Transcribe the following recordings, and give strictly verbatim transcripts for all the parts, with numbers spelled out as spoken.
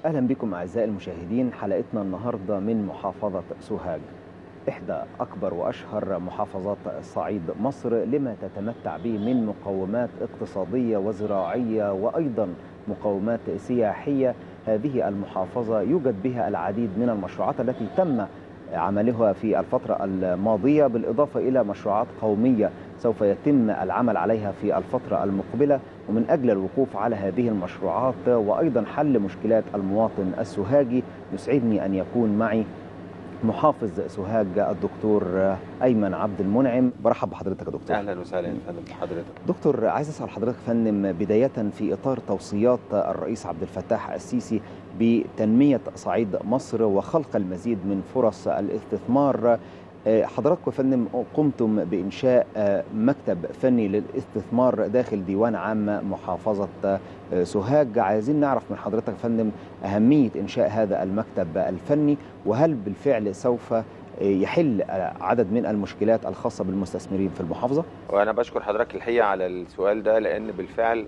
أهلا بكم أعزائي المشاهدين. حلقتنا النهاردة من محافظة سوهاج، إحدى أكبر وأشهر محافظات صعيد مصر، لما تتمتع به من مقومات اقتصادية وزراعية وأيضا مقومات سياحية. هذه المحافظة يوجد بها العديد من المشروعات التي تم عملها في الفترة الماضية، بالإضافة إلى مشروعات قومية سوف يتم العمل عليها في الفترة المقبلة. ومن أجل الوقوف على هذه المشروعات وأيضا حل مشكلات المواطن السوهاجي، يسعدني أن يكون معي محافظ سوهاج الدكتور أيمن عبد المنعم. برحب بحضرتك يا دكتور. اهلا وسهلا يا فندم بحضرتك. دكتور، عايز اسال حضرتك فندم، بدايه في اطار توصيات الرئيس عبد الفتاح السيسي بتنميه صعيد مصر وخلق المزيد من فرص الاستثمار، حضراتكم يا فندم قمتم بانشاء مكتب فني للاستثمار داخل ديوان عام محافظه سوهاج. عايزين نعرف من حضرتك يا فندم اهميه انشاء هذا المكتب الفني، وهل بالفعل سوف يحل عدد من المشكلات الخاصة بالمستثمرين في المحافظة؟ وانا بشكر حضرتك الحقيقه على السؤال ده، لان بالفعل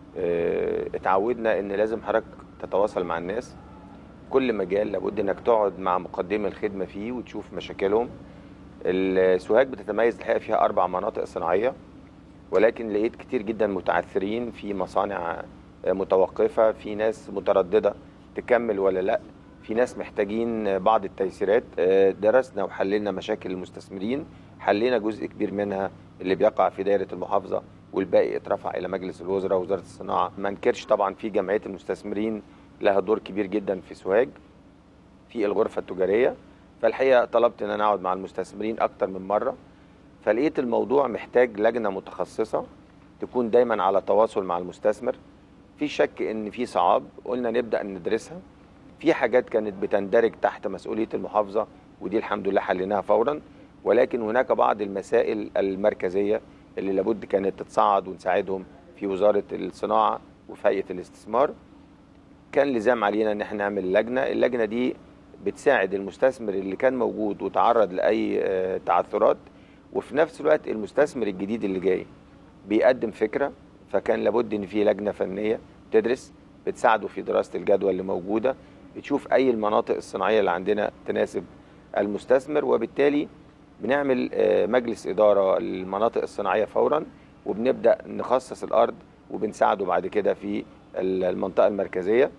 اتعودنا ان لازم حضرتك تتواصل مع الناس. كل مجال لابد انك تقعد مع مقدمي الخدمه فيه وتشوف مشاكلهم. السوهاج بتتميز الحقيقه فيها اربع مناطق صناعيه، ولكن لقيت كتير جدا متعثرين في مصانع متوقفه، في ناس متردده تكمل ولا لا، في ناس محتاجين بعض التيسيرات. درسنا وحللنا مشاكل المستثمرين، حلينا جزء كبير منها اللي بيقع في دائرة المحافظة، والباقي اترفع إلى مجلس الوزراء ووزارة الصناعة. ما انكرش طبعا في جمعية المستثمرين لها دور كبير جدا في سوهاج في الغرفة التجارية. فالحقيقة طلبت ان انا اقعد مع المستثمرين اكتر من مرة، فلقيت الموضوع محتاج لجنة متخصصة تكون دايما على تواصل مع المستثمر. في شك ان في صعاب، قلنا نبدأ ندرسها. في حاجات كانت بتندرج تحت مسؤولية المحافظة، ودي الحمد لله حليناها فورا، ولكن هناك بعض المسائل المركزية اللي لابد كانت تتصعد ونساعدهم في وزارة الصناعة وفي هيئة الاستثمار. كان لزام علينا ان احنا نعمل لجنة. اللجنة دي بتساعد المستثمر اللي كان موجود وتعرض لأي تعثرات، وفي نفس الوقت المستثمر الجديد اللي جاي بيقدم فكرة، فكان لابد ان في لجنة فنية تدرس بتساعده في دراسة الجدوى اللي موجودة، بتشوف أي المناطق الصناعية اللي عندنا تناسب المستثمر. وبالتالي بنعمل مجلس إدارة للمناطق الصناعية فورا، وبنبدأ نخصص الأرض وبنساعده بعد كده في المنطقة المركزية.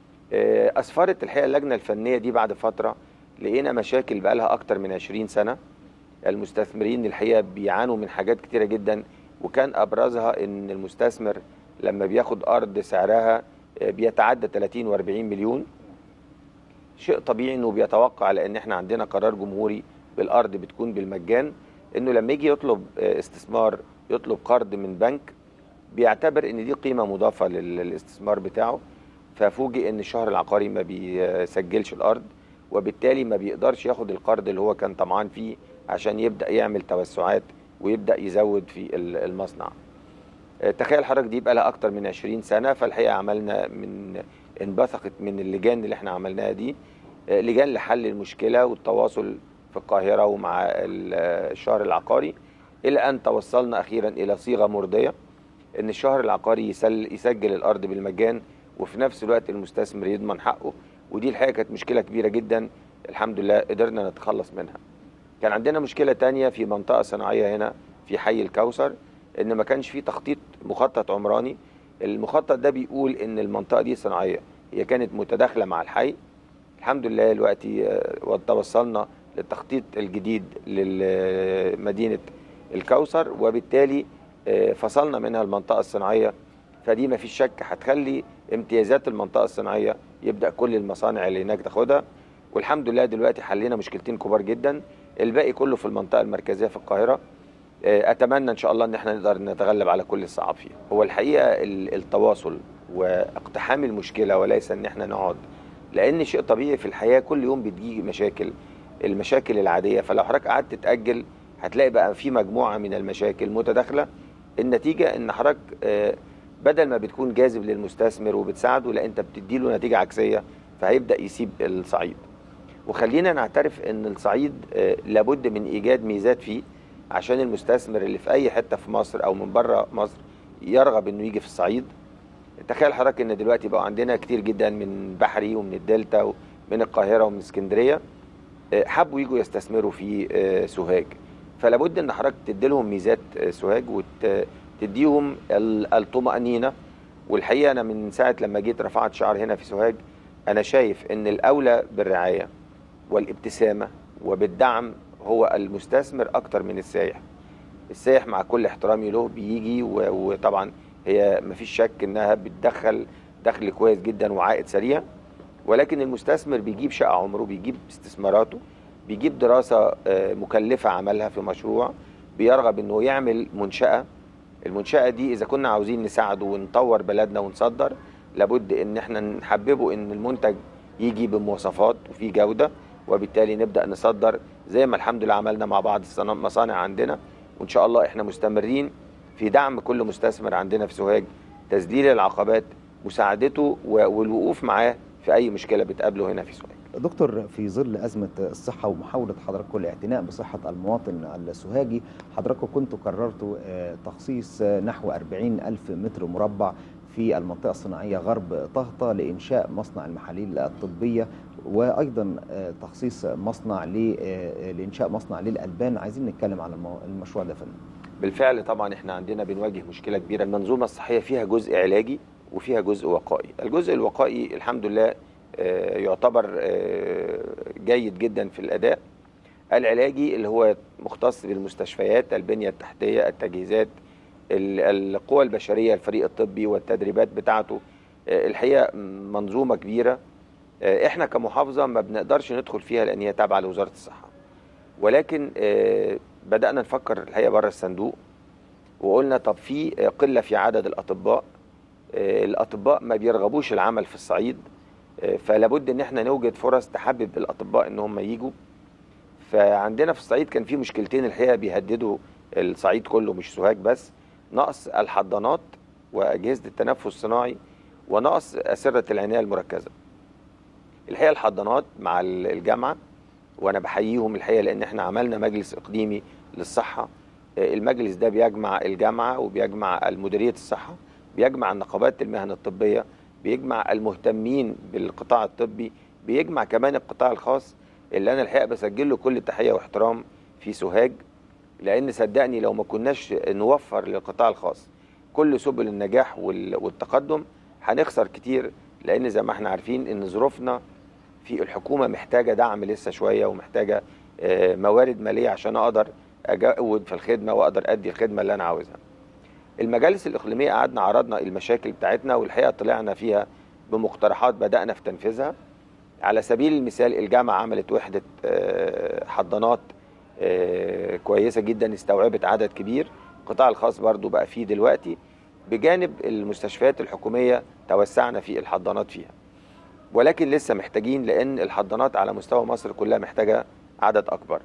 أسفرت الحقيقة اللجنة الفنية دي بعد فترة لقينا مشاكل بقالها أكتر من عشرين سنة. المستثمرين الحقيقة بيعانوا من حاجات كتيرة جدا، وكان أبرزها إن المستثمر لما بياخد أرض سعرها بيتعدى ثلاثين وأربعين مليون، شيء طبيعي انه بيتوقع، لان احنا عندنا قرار جمهوري بالارض بتكون بالمجان، انه لما يجي يطلب استثمار يطلب قرض من بنك بيعتبر ان دي قيمه مضافه للاستثمار بتاعه. ففوجئ ان الشهر العقاري ما بيسجلش الارض، وبالتالي ما بيقدرش ياخد القرض اللي هو كان طمعان فيه عشان يبدا يعمل توسعات ويبدا يزود في المصنع. تخيل حضرتك دي بقى لها اكتر من عشرين سنه. فالحقيقه عملنا من انبثقت من اللجان اللي احنا عملناها دي لجان لحل المشكله والتواصل في القاهره ومع الشهر العقاري، الى ان توصلنا اخيرا الى صيغه مرضيه ان الشهر العقاري يسل يسجل الارض بالمجان، وفي نفس الوقت المستثمر يضمن حقه. ودي الحقيقه كانت مشكله كبيره جدا، الحمد لله قدرنا نتخلص منها. كان عندنا مشكله تانية في منطقه صناعيه هنا في حي الكوثر، ان ما كانش فيه تخطيط مخطط عمراني. المخطط ده بيقول ان المنطقه دي صناعيه، هي كانت متداخله مع الحي. الحمد لله دلوقتي توصلنا للتخطيط الجديد لمدينه الكوثر، وبالتالي فصلنا منها المنطقه الصناعيه. فدي ما فيش شك هتخلي امتيازات المنطقه الصناعيه يبدا كل المصانع اللي هناك تاخدها. والحمد لله دلوقتي حلينا مشكلتين كبار جدا، الباقي كله في المنطقه المركزيه في القاهره. اتمنى ان شاء الله ان احنا نقدر نتغلب على كل الصعاب فيها. هو الحقيقه التواصل واقتحام المشكله، وليس ان احنا نقعد، لان شيء طبيعي في الحياه كل يوم بتجي مشاكل، المشاكل العاديه. فلو حضرتك قعدت تتاجل هتلاقي بقى في مجموعه من المشاكل متداخله. النتيجه ان حضرتك بدل ما بتكون جاذب للمستثمر وبتساعده، لا انت بتديله نتيجه عكسيه، فهيبدا يسيب الصعيد. وخلينا نعترف ان الصعيد لابد من ايجاد ميزات فيه عشان المستثمر اللي في اي حته في مصر او من بره مصر يرغب انه يجي في الصعيد. تخيل حضرتك ان دلوقتي بقى عندنا كتير جدا من بحري ومن الدلتا ومن القاهره ومن اسكندريه حبوا يجوا يستثمروا في سوهاج. فلا بد ان حضرتك تدي لهم ميزات سوهاج وتديهم الطمأنينة. والحقيقه انا من ساعه لما جيت رفعت شعار هنا في سوهاج، انا شايف ان الاولى بالرعايه والابتسامه وبالدعم هو المستثمر اكتر من السائح. السائح مع كل احترامي له بيجي وطبعا هي مفيش شك انها بتدخل دخل كويس جدا وعائد سريع، ولكن المستثمر بيجيب شقة عمره، بيجيب استثماراته، بيجيب دراسة مكلفة عملها في مشروع، بيرغب انه يعمل منشأة. المنشأة دي اذا كنا عاوزين نساعده ونطور بلدنا ونصدر، لابد ان احنا نحببه ان المنتج يجي بمواصفات وفي جودة، وبالتالي نبدأ نصدر زي ما الحمد لله عملنا مع بعض المصانع عندنا. وان شاء الله احنا مستمرين في دعم كل مستثمر عندنا في سوهاج، تذليل العقبات، مساعدته والوقوف معاه في اي مشكله بتقابله هنا في سوهاج. دكتور، في ظل أزمة الصحة ومحاولة حضراتكم الاعتناء بصحة المواطن السوهاجي، حضراتكم كنتوا قررتوا تخصيص نحو أربعين ألف متر مربع في المنطقة الصناعية غرب طهطة لإنشاء مصنع المحاليل الطبية، وأيضا تخصيص مصنع لإنشاء مصنع للألبان. عايزين نتكلم عن المشروع ده فندم. بالفعل طبعا احنا عندنا بنواجه مشكلة كبيرة. المنظومة الصحية فيها جزء علاجي وفيها جزء وقائي. الجزء الوقائي الحمد لله يعتبر جيد جدا في الأداء. العلاجي اللي هو مختص بالمستشفيات، البنية التحتية، التجهيزات، القوى البشرية، الفريق الطبي والتدريبات بتاعته، الحقيقة منظومة كبيرة. احنا كمحافظة ما بنقدرش ندخل فيها لأن هي تابعة لوزارة الصحة، ولكن بدأنا نفكر الحقيقة بره الصندوق وقلنا طب في قلة في عدد الأطباء، الأطباء ما بيرغبوش العمل في الصعيد، فلابد ان احنا نوجد فرص تحبب الأطباء ان هم يجوا. فعندنا في الصعيد كان في مشكلتين الحقيقة بيهددوا الصعيد كله مش سوهاج بس: نقص الحضانات وأجهزة التنفس الصناعي، ونقص أسرة العناية المركزة. الحقيقة الحضانات مع الجامعة، وانا بحييهم الحقيقه لان احنا عملنا مجلس اقليمي للصحه. المجلس ده بيجمع الجامعه وبيجمع المديريه الصحه، بيجمع النقابات المهن الطبيه، بيجمع المهتمين بالقطاع الطبي، بيجمع كمان القطاع الخاص اللي انا الحقيقه بسجل له كل تحيه واحترام في سوهاج. لان صدقني لو ما كناش نوفر للقطاع الخاص كل سبل النجاح والتقدم هنخسر كتير، لان زي ما احنا عارفين ان ظروفنا في الحكومة محتاجة دعم لسه شوية، ومحتاجة موارد مالية عشان أقدر أجود في الخدمة وأقدر أدي الخدمة اللي أنا عاوزها. المجالس الإقليمية قعدنا عرضنا المشاكل بتاعتنا، والحقيقة طلعنا فيها بمقترحات بدأنا في تنفيذها. على سبيل المثال الجامعة عملت وحدة حضانات كويسة جدا استوعبت عدد كبير. القطاع الخاص برضو بقى فيه دلوقتي، بجانب المستشفيات الحكومية توسعنا في الحضانات فيها، ولكن لسه محتاجين لأن الحضانات على مستوى مصر كلها محتاجة عدد أكبر.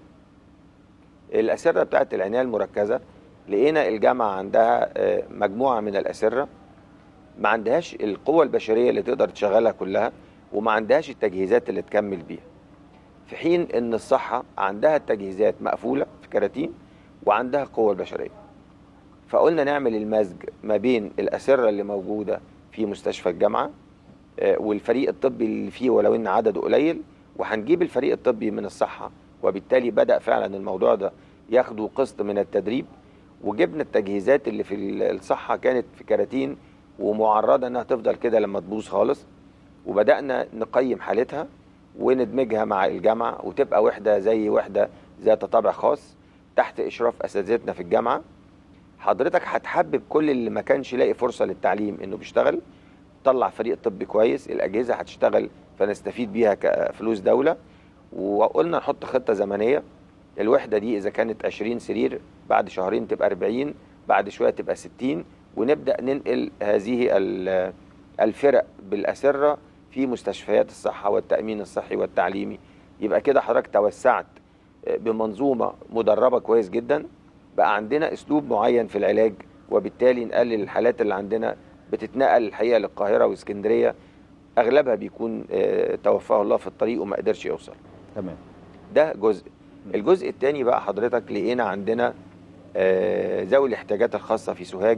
الأسرة بتاعت العناية المركزة لقينا الجامعة عندها مجموعة من الأسرة ما عندهاش القوة البشرية اللي تقدر تشغلها كلها، وما عندهاش التجهيزات اللي تكمل بيها، في حين أن الصحة عندها التجهيزات مقفولة في كراتين وعندها القوة البشرية. فقلنا نعمل المزج ما بين الأسرة اللي موجودة في مستشفى الجامعة والفريق الطبي اللي فيه ولو ان عدده قليل، وهنجيب الفريق الطبي من الصحة. وبالتالي بدأ فعلا الموضوع ده ياخدوا قسط من التدريب، وجبنا التجهيزات اللي في الصحة كانت في كراتين ومعرضة انها تفضل كده لما تبوظ خالص، وبدأنا نقيم حالتها وندمجها مع الجامعة وتبقى وحدة زي وحدة ذات طابع خاص تحت إشراف أساتذتنا في الجامعة. حضرتك هتحبب كل اللي ما كانش لاقي فرصة للتعليم انه بيشتغل، طلع فريق طبي كويس، الأجهزة هتشتغل فنستفيد بيها كفلوس دولة. وقلنا نحط خطة زمنية، الوحدة دي إذا كانت عشرين سرير بعد شهرين تبقى أربعين، بعد شوية تبقى ستين، ونبدأ ننقل هذه الفرق بالأسرة في مستشفيات الصحة والتأمين الصحي والتعليمي. يبقى كده حضرتك توسعت بمنظومة مدربة كويس جدا، بقى عندنا أسلوب معين في العلاج، وبالتالي نقلل الحالات اللي عندنا بتتنقل الحقيقة للقاهرة واسكندرية، أغلبها بيكون توفاه الله في الطريق وما قدرش يوصل. تمام. ده جزء. الجزء الثاني بقى حضرتك لقينا عندنا ذوي الاحتياجات الخاصة في سوهاج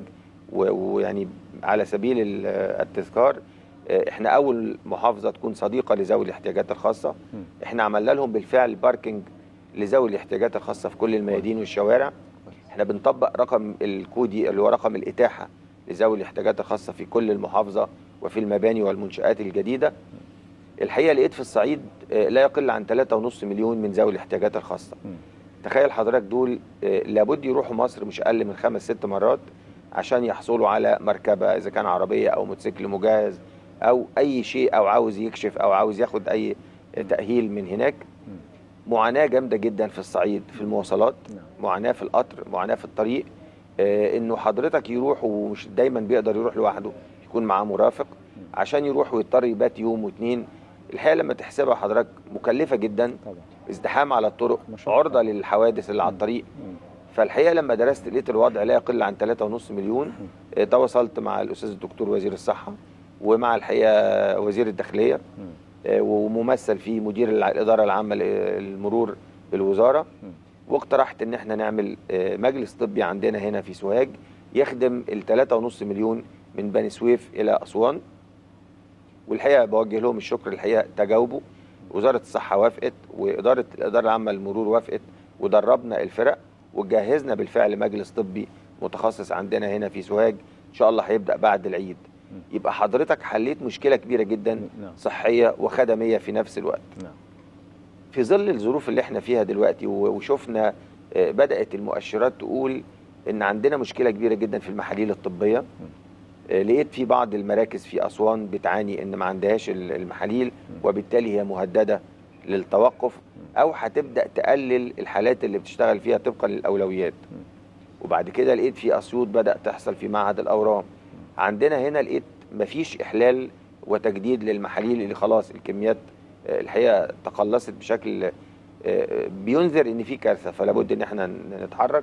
ويعني على سبيل التذكار، احنا اول محافظه تكون صديقه لذوي الاحتياجات الخاصه. احنا عملنا لهم بالفعل باركينج لذوي الاحتياجات الخاصه في كل الميادين والشوارع. احنا بنطبق رقم الكودي اللي هو رقم الاتاحه لذوي الاحتياجات الخاصه في كل المحافظه وفي المباني والمنشآت الجديده. الحقيقه لقيت في الصعيد لا يقل عن ثلاثة ونص مليون من ذوي الاحتياجات الخاصه. تخيل حضرتك دول لابد يروحوا مصر مش اقل من خمس ست مرات عشان يحصلوا على مركبه، اذا كان عربيه او موتوسيكل مجهز او اي شيء، او عاوز يكشف او عاوز ياخد اي تأهيل من هناك. معاناة جامدة جدا في الصعيد في المواصلات، معاناة في القطر، معاناة في الطريق. آه انه حضرتك يروح ومش دايما بيقدر يروح لوحده، يكون معاه مرافق عشان يروح ويضطر يبات يوم واثنين. الحقيقة لما تحسبها حضرتك مكلفة جدا، ازدحام على الطرق، عرضة للحوادث اللي على الطريق. فالحقيقة لما درست لقيت الوضع لا يقل عن ثلاثة ونص مليون. آه تواصلت مع الأستاذ الدكتور وزير الصحة ومع الحقيقة وزير الداخلية، وممثل فيه مدير الإدارة العامة للمرور بالوزارة، واقترحت ان احنا نعمل مجلس طبي عندنا هنا في سوهاج يخدم الثلاثة ونص مليون من بني سويف الى اسوان. والحقيقة بوجه لهم الشكر، الحقيقة تجاوبوا. وزارة الصحة وافقت، وإدارة الإدارة العامة للمرور وافقت، ودربنا الفرق وجهزنا بالفعل مجلس طبي متخصص عندنا هنا في سوهاج ان شاء الله هيبدأ بعد العيد. يبقى حضرتك حليت مشكلة كبيرة جدا صحية وخدمية في نفس الوقت. في ظل الظروف اللي احنا فيها دلوقتي وشفنا بدأت المؤشرات تقول ان عندنا مشكلة كبيرة جدا في المحاليل الطبية. لقيت في بعض المراكز في أسوان بتعاني ان ما عندهاش المحاليل، وبالتالي هي مهددة للتوقف او هتبدأ تقلل الحالات اللي بتشتغل فيها طبقا للأولويات. وبعد كده لقيت في أسيوط بدأ تحصل في معهد الأورام. عندنا هنا لقيت مفيش إحلال وتجديد للمحاليل اللي خلاص الكميات الحقيقة تقلصت بشكل بينذر ان في كارثة، فلا بد ان احنا نتحرك.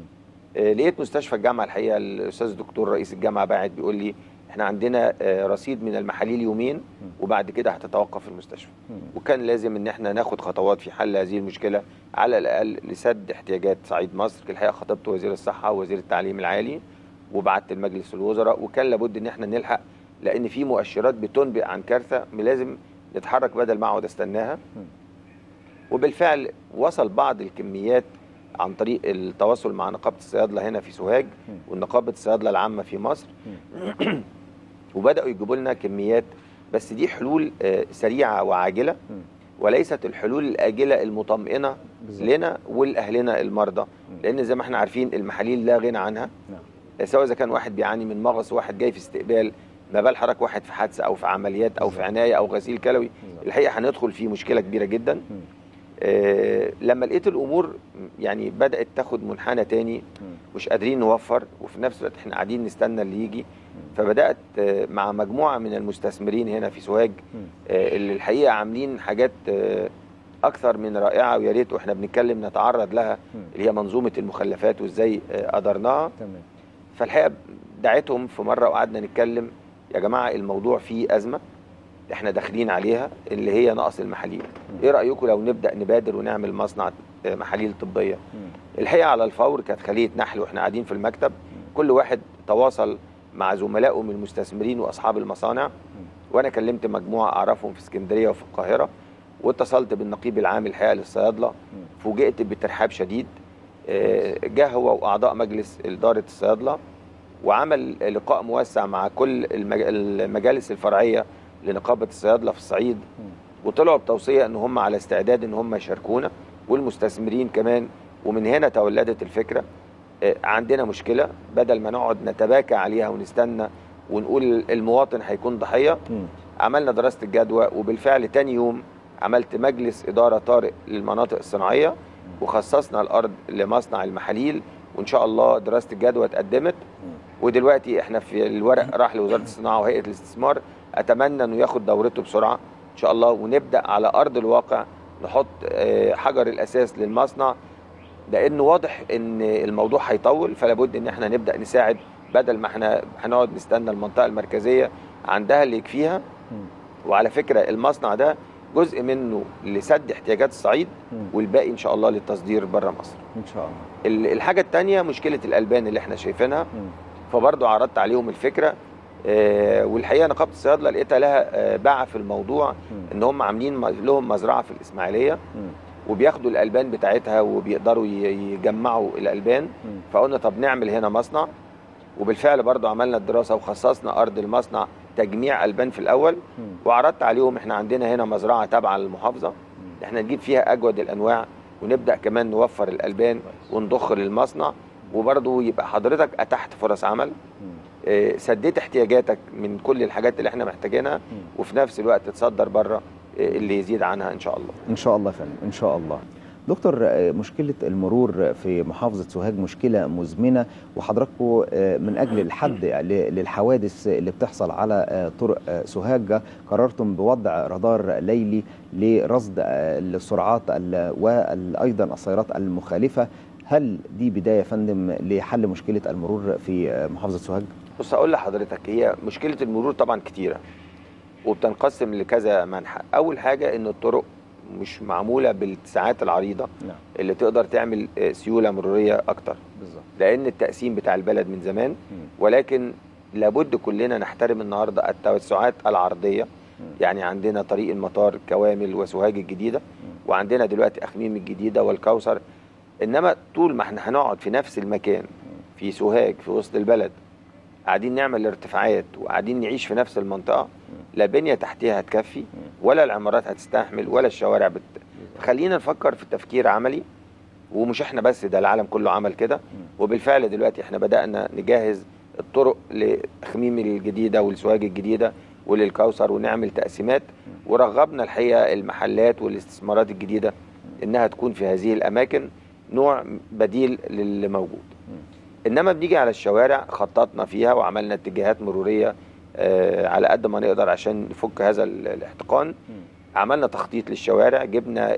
لقيت مستشفى الجامعة الحقيقة الأستاذ الدكتور رئيس الجامعة باعت بيقول لي احنا عندنا رصيد من المحاليل يومين وبعد كده هتتوقف المستشفى. وكان لازم ان احنا ناخد خطوات في حل هذه المشكلة على الأقل لسد احتياجات صعيد مصر. الحقيقة خطبت وزير الصحة ووزير التعليم العالي وبعت المجلس الوزراء، وكان لابد ان احنا نلحق لان في مؤشرات بتنبئ عن كارثة لازم نتحرك بدل ما اقعد استناها. وبالفعل وصل بعض الكميات عن طريق التواصل مع نقابة الصيادلة هنا في سوهاج والنقابة الصيادلة العامة في مصر وبدأوا يجيبوا لنا كميات، بس دي حلول سريعة وعاجلة وليست الحلول الآجلة المطمئنة لنا ولأهلنا المرضى. لأن زي ما احنا عارفين المحاليل لا غنى عنها، سواء إذا كان واحد بيعاني من مغص، واحد جاي في استقبال، ما بال حضرتك واحد في حادثة أو في عمليات أو في عناية أو غسيل كلوي. الحقيقة هندخل في مشكلة كبيرة جدا. آه لما لقيت الامور يعني بدات تاخد منحنى تاني، مش قادرين نوفر وفي نفس الوقت احنا قاعدين نستنى اللي يجي، فبدات آه مع مجموعه من المستثمرين هنا في سوهاج آه اللي الحقيقه عاملين حاجات آه اكثر من رائعه، ويا ريت واحنا بنتكلم نتعرض لها، اللي هي منظومه المخلفات وازاي آه قدرناها. فالحقيقه دعيتهم في مره وقعدنا نتكلم، يا جماعه الموضوع فيه ازمه احنا داخلين عليها اللي هي نقص المحاليل. ايه رأيكم لو نبدأ نبادر ونعمل مصنع محاليل طبية؟ الحقيقة على الفور كانت خلية نحل واحنا قاعدين في المكتب، كل واحد تواصل مع زملائه من المستثمرين واصحاب المصانع، وانا كلمت مجموعة اعرفهم في اسكندرية وفي القاهرة، واتصلت بالنقيب العام الحقيقة للصيادلة. فوجئت بترحاب شديد، جه هو واعضاء مجلس إدارة الصيادلة وعمل لقاء موسع مع كل المجالس الفرعية لنقابة الصيادلة في الصعيد، وطلعوا بتوصية ان هم على استعداد ان هم يشاركونا والمستثمرين كمان. ومن هنا تولدت الفكرة. عندنا مشكلة، بدل ما نقعد نتباكى عليها ونستنى ونقول المواطن هيكون ضحية، عملنا دراسة الجدوى، وبالفعل تاني يوم عملت مجلس إدارة طارئ للمناطق الصناعية وخصصنا الأرض لمصنع المحاليل، وإن شاء الله دراسة الجدوى اتقدمت، ودلوقتي احنا في الورق راح لوزارة الصناعة وهيئة الاستثمار. أتمنى أنه ياخد دورته بسرعة إن شاء الله، ونبدأ على أرض الواقع نحط حجر الأساس للمصنع، لأنه واضح أن الموضوع هيطول، فلا بد أن احنا نبدأ نساعد بدل ما احنا هنقعد نستنى المنطقة المركزية عندها اللي يكفيها. وعلى فكرة المصنع ده جزء منه لسد احتياجات الصعيد، والباقي إن شاء الله للتصدير بره مصر إن شاء الله. الحاجة الثانية مشكلة الألبان اللي احنا شايفينها فبرضه عرضت عليهم الفكره. آه والحقيقه نقابه الصيادله لقيتها لها آه باع في الموضوع، م. ان هم عاملين لهم مزرعه في الاسماعيليه، م. وبياخدوا الالبان بتاعتها وبيقدروا يجمعوا الالبان. م. فقلنا طب نعمل هنا مصنع، وبالفعل برضه عملنا الدراسه وخصصنا ارض المصنع تجميع البان في الاول. م. وعرضت عليهم احنا عندنا هنا مزرعه تابعه للمحافظه، م. احنا نجيب فيها اجود الانواع ونبدا كمان نوفر الالبان ونضخ للمصنع، وبرضه يبقى حضرتك اتحت فرص عمل، اه سديت احتياجاتك من كل الحاجات اللي احنا محتاجينها، وفي نفس الوقت تصدر بره اه اللي يزيد عنها ان شاء الله. ان شاء الله فندم، ان شاء الله. دكتور، مشكلة المرور في محافظة سوهاج مشكلة مزمنة، وحضراتكم من أجل الحد للحوادث اللي بتحصل على طرق سوهاج قررتم بوضع رادار ليلي لرصد السرعات وأيضا السيارات المخالفة. هل دي بداية يا فندم لحل مشكلة المرور في محافظة سوهاج؟ بص أقول لحضرتك، هي مشكلة المرور طبعا كتيرة وبتنقسم لكذا منحى. أول حاجة إن الطرق مش معموله بالساعات العريضه نعم. اللي تقدر تعمل سيوله مروريه اكتر بالظبط، لان التقسيم بتاع البلد من زمان. م. ولكن لابد كلنا نحترم النهارده التوسعات العرضيه. م. يعني عندنا طريق المطار كوامل وسوهاج الجديده، م. وعندنا دلوقتي اخميم الجديده والكوثر. انما طول ما احنا هنقعد في نفس المكان في سوهاج في وسط البلد قاعدين نعمل ارتفاعات وقاعدين نعيش في نفس المنطقه، لا بنيه تحتيها هتكفي ولا العمارات هتستحمل ولا الشوارع بت... خلينا نفكر في تفكير عملي، ومش احنا بس، ده العالم كله عمل كده. وبالفعل دلوقتي احنا بدأنا نجهز الطرق لأخميم الجديدة والسوهاج الجديدة وللكوثر ونعمل تقسيمات، ورغبنا الحقيقة المحلات والاستثمارات الجديدة انها تكون في هذه الاماكن نوع بديل للي موجود. انما بنيجي على الشوارع خططنا فيها وعملنا اتجاهات مرورية آه على قد ما نقدر عشان نفك هذا الاحتقان. عملنا تخطيط للشوارع، جبنا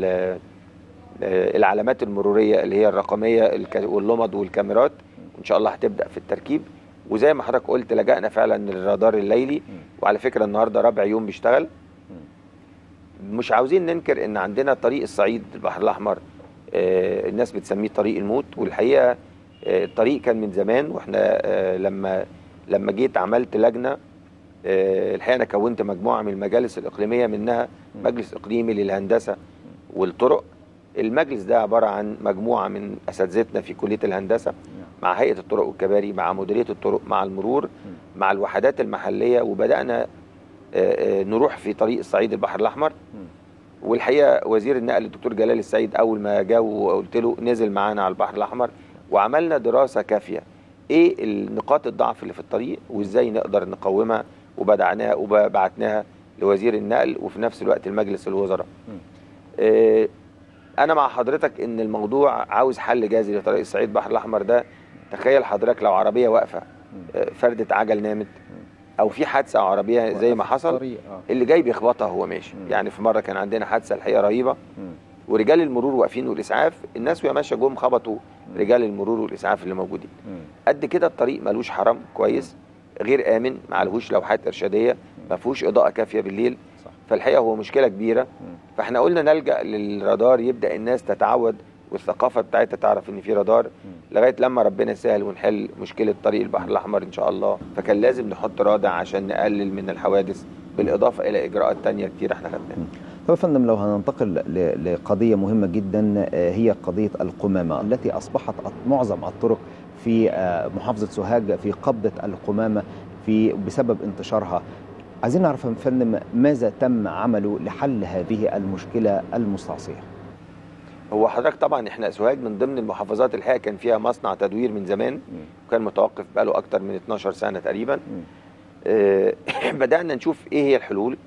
العلامات المرورية اللي هي الرقمية واللمض والكاميرات، وإن شاء الله هتبدأ في التركيب. وزي ما حضرتك قلت لجأنا فعلا للرادار الليلي، وعلى فكرة النهاردة رابع يوم بيشتغل. مش عاوزين ننكر ان عندنا طريق الصعيد البحر الأحمر آه الناس بتسميه طريق الموت، والحقيقة آه الطريق كان من زمان، واحنا آه لما لما جيت عملت لجنة الحقيقة أنا كونت مجموعة من المجالس الإقليمية، منها مجلس إقليمي للهندسة والطرق. المجلس ده عبارة عن مجموعة من أساتذتنا في كلية الهندسة مع هيئة الطرق والكباري مع مديرية الطرق مع المرور مع الوحدات المحلية، وبدأنا نروح في طريق الصعيد البحر الأحمر. والحقيقة وزير النقل الدكتور جلال السيد أول ما جاء وقلت له نزل معانا على البحر الأحمر، وعملنا دراسة كافية إيه النقاط الضعف اللي في الطريق وإزاي نقدر نقومها، وبدعناها وبعتناها لوزير النقل وفي نفس الوقت المجلس الوزراء. اه انا مع حضرتك ان الموضوع عاوز حل جذري لطريق الصعيد البحر الاحمر ده. تخيل حضرتك لو عربيه واقفه اه فردة عجل نامت او في حادثه او عربيه زي ما حصل، اللي جاي بيخبطها هو ماشي. يعني في مره كان عندنا حادثه الحقيقه رهيبه، ورجال المرور واقفين والاسعاف، الناس وهي ماشيه جم خبطوا رجال المرور والاسعاف اللي موجودين. قد كده الطريق ملوش حرم كويس، غير امن، ما عليهوش لوحات ارشاديه، ما فيهوش اضاءه كافيه بالليل. صح. فالحقيقه هو مشكله كبيره. م. فاحنا قلنا نلجا للرادار، يبدا الناس تتعود والثقافه بتاعتها تعرف ان في رادار، م. لغايه لما ربنا يسهل ونحل مشكله طريق البحر الاحمر ان شاء الله. فكان لازم نحط رادع عشان نقلل من الحوادث، بالاضافه الى اجراءات ثانيه كتير احنا خدناها. طب يا فندم، لو هننتقل لقضيه مهمه جدا، هي قضيه القمامه التي اصبحت معظم الطرق في محافظة سوهاج في قبضة القمامة في بسبب انتشارها. عايزين نعرف يا فندم ماذا تم عمله لحل هذه المشكلة المستعصية؟ هو حضرتك طبعا احنا سوهاج من ضمن المحافظات الحقيقة كان فيها مصنع تدوير من زمان، وكان متوقف بقاله أكتر من اتناشر سنة تقريبا. اه بدأنا نشوف ايه هي الحلول.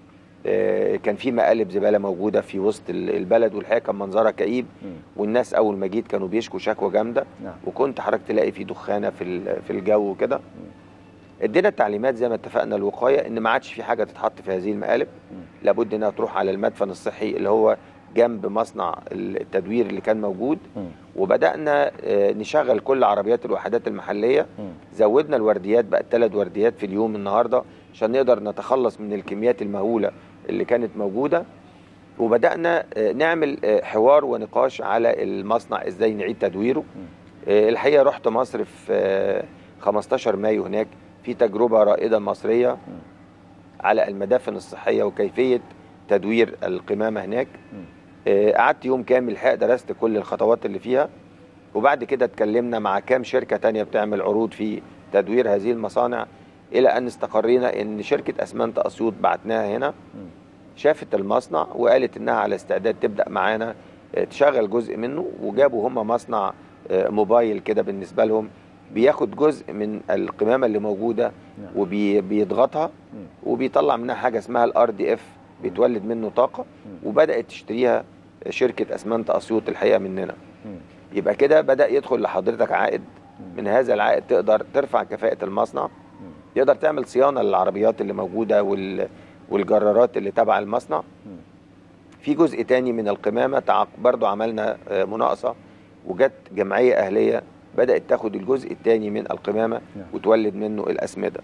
اه كان في مقالب زبالة موجودة في وسط البلد، والحقيقة كان منظرها كئيب، والناس أول ما جيت كانوا بيشكوا شكوى جامدة، وكنت حضرتك تلاقي في دخانة في في الجو وكده. ادينا التعليمات زي ما اتفقنا الوقاية ان ما عادش في حاجة تتحط في هذه المقالب، لابد انها تروح على المدفن الصحي اللي هو جنب مصنع التدوير اللي كان موجود. وبدأنا نشغل كل عربيات الوحدات المحلية، زودنا الورديات بقت ثلاث ورديات في اليوم النهاردة عشان نقدر نتخلص من الكميات المهولة اللي كانت موجودة. وبدأنا نعمل حوار ونقاش على المصنع ازاي نعيد تدويره. الحقيقة رحت مصر في خمستاشر مايو هناك في تجربه رائده مصريه على المدافن الصحيه وكيفيه تدوير القمامه هناك. قعدت يوم كامل الحقيقه درست كل الخطوات اللي فيها، وبعد كده اتكلمنا مع كام شركه تانية بتعمل عروض في تدوير هذه المصانع، الى ان استقرينا ان شركه اسمنت اسيوط بعتناها هنا شافت المصنع وقالت انها على استعداد تبدا معانا تشغل جزء منه، وجابوا هم مصنع موبايل كده بالنسبه لهم بياخد جزء من القمامه اللي موجوده وبيضغطها وبيطلع منها حاجه اسمها الار دي اف، بيتولد منه طاقه، وبدات تشتريها شركه اسمنت اسيوط الحقيقه مننا. يبقى كده بدا يدخل لحضرتك عائد، من هذا العائد تقدر ترفع كفاءه المصنع، تقدر تعمل صيانه للعربيات اللي موجوده وال والجرارات اللي تبع المصنع. في جزء تاني من القمامه برضو عملنا مناقصه وجت جمعيه اهليه بدات تاخد الجزء الثاني من القمامه وتولد منه الاسمده.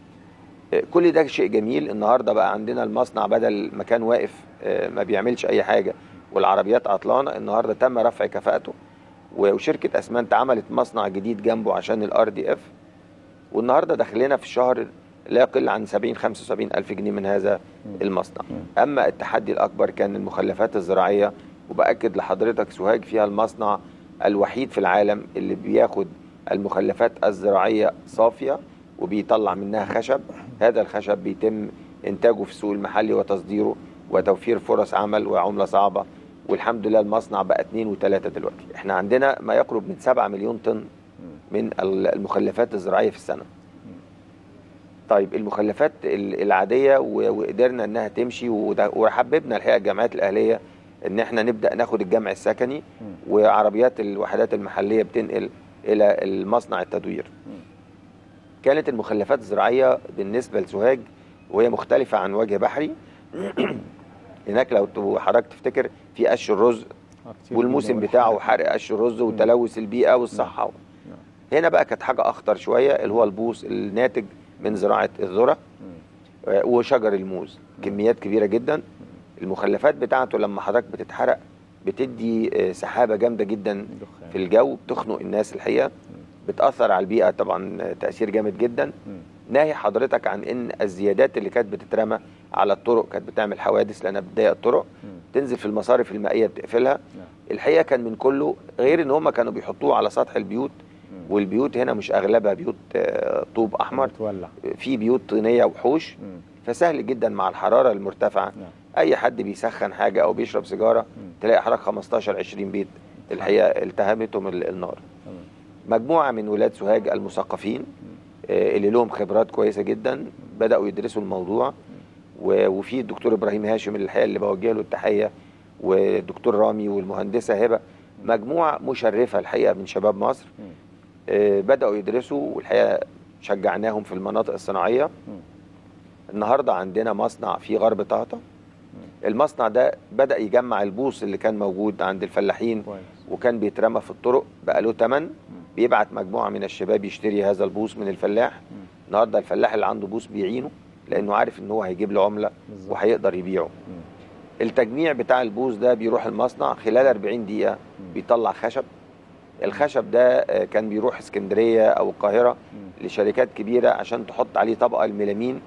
كل ده شيء جميل. النهارده بقى عندنا المصنع بدل ما كان واقف ما بيعملش اي حاجه والعربيات عطلانه، النهارده تم رفع كفاءته، وشركه اسمنت عملت مصنع جديد جنبه عشان الار دي اف، والنهارده داخلنا في الشهر لا يقل عن سبعين خمسة وسبعين الف جنيه من هذا المصنع. اما التحدي الاكبر كان المخلفات الزراعيه، وباكد لحضرتك سوهاج فيها المصنع الوحيد في العالم اللي بياخد المخلفات الزراعيه صافيه وبيطلع منها خشب. هذا الخشب بيتم انتاجه في السوق المحلي وتصديره وتوفير فرص عمل وعمله صعبه، والحمد لله المصنع بقى اتنين وتلاته دلوقتي. احنا عندنا ما يقرب من سبعة مليون طن من المخلفات الزراعيه في السنه. طيب المخلفات العاديه وقدرنا انها تمشي، وحببنا الحقيقه الجامعات الاهليه ان احنا نبدا ناخد الجمع السكني وعربيات الوحدات المحليه بتنقل الى المصنع التدوير. كانت المخلفات الزراعيه بالنسبه لسوهاج وهي مختلفه عن وجه بحري. هناك لو حضرتك تفتكر في قش الرز والموسم بتاعه حرق قش الرز وتلوث البيئه والصحه. هنا بقى كانت حاجه اخطر شويه اللي هو البوص الناتج من زراعه الذره وشجر الموز، كميات كبيره جدا. المخلفات بتاعته لما حضرتك بتتحرق بتدي سحابه جامده جدا في الجو، بتخنق الناس الحقيقه، بتاثر على البيئه طبعا تاثير جامد جدا. ناهي حضرتك عن ان الزيادات اللي كانت بتترمى على الطرق كانت بتعمل حوادث لانها بتضيق الطرق، تنزل في المصارف المائيه بتقفلها. الحقيقه كان من كله، غير ان هم كانوا بيحطوه على سطح البيوت، والبيوت هنا مش اغلبها بيوت طوب احمر، في بيوت طينيه وحوش، فسهل جدا مع الحراره المرتفعه اي حد بيسخن حاجه او بيشرب سيجاره تلاقي حضرتك خمستاشر عشرين بيت الحقيقه التهمتهم النار. مجموعه من ولاد سوهاج المثقفين اللي لهم خبرات كويسه جدا بداوا يدرسوا الموضوع، وفي الدكتور ابراهيم هاشم الحقيقه اللي بوجه له التحيه، والدكتور رامي والمهندسه هبه، مجموعه مشرفه الحقيقه من شباب مصر بداوا يدرسوا، والحقيقه شجعناهم في المناطق الصناعيه. النهارده عندنا مصنع في غرب طهطا، المصنع ده بدا يجمع البوص اللي كان موجود عند الفلاحين وكان بيترمى في الطرق، بقى له ثمن، بيبعت مجموعه من الشباب يشتري هذا البوص من الفلاح. النهارده الفلاح اللي عنده بوص بيعينه لانه عارف ان هو هيجيب له عمله وهيقدر يبيعه. التجميع بتاع البوص ده بيروح المصنع خلال أربعين دقيقه بيطلع خشب. الخشب ده كان بيروح اسكندريه او القاهره لشركات كبيره عشان تحط عليه طبقه الميلامين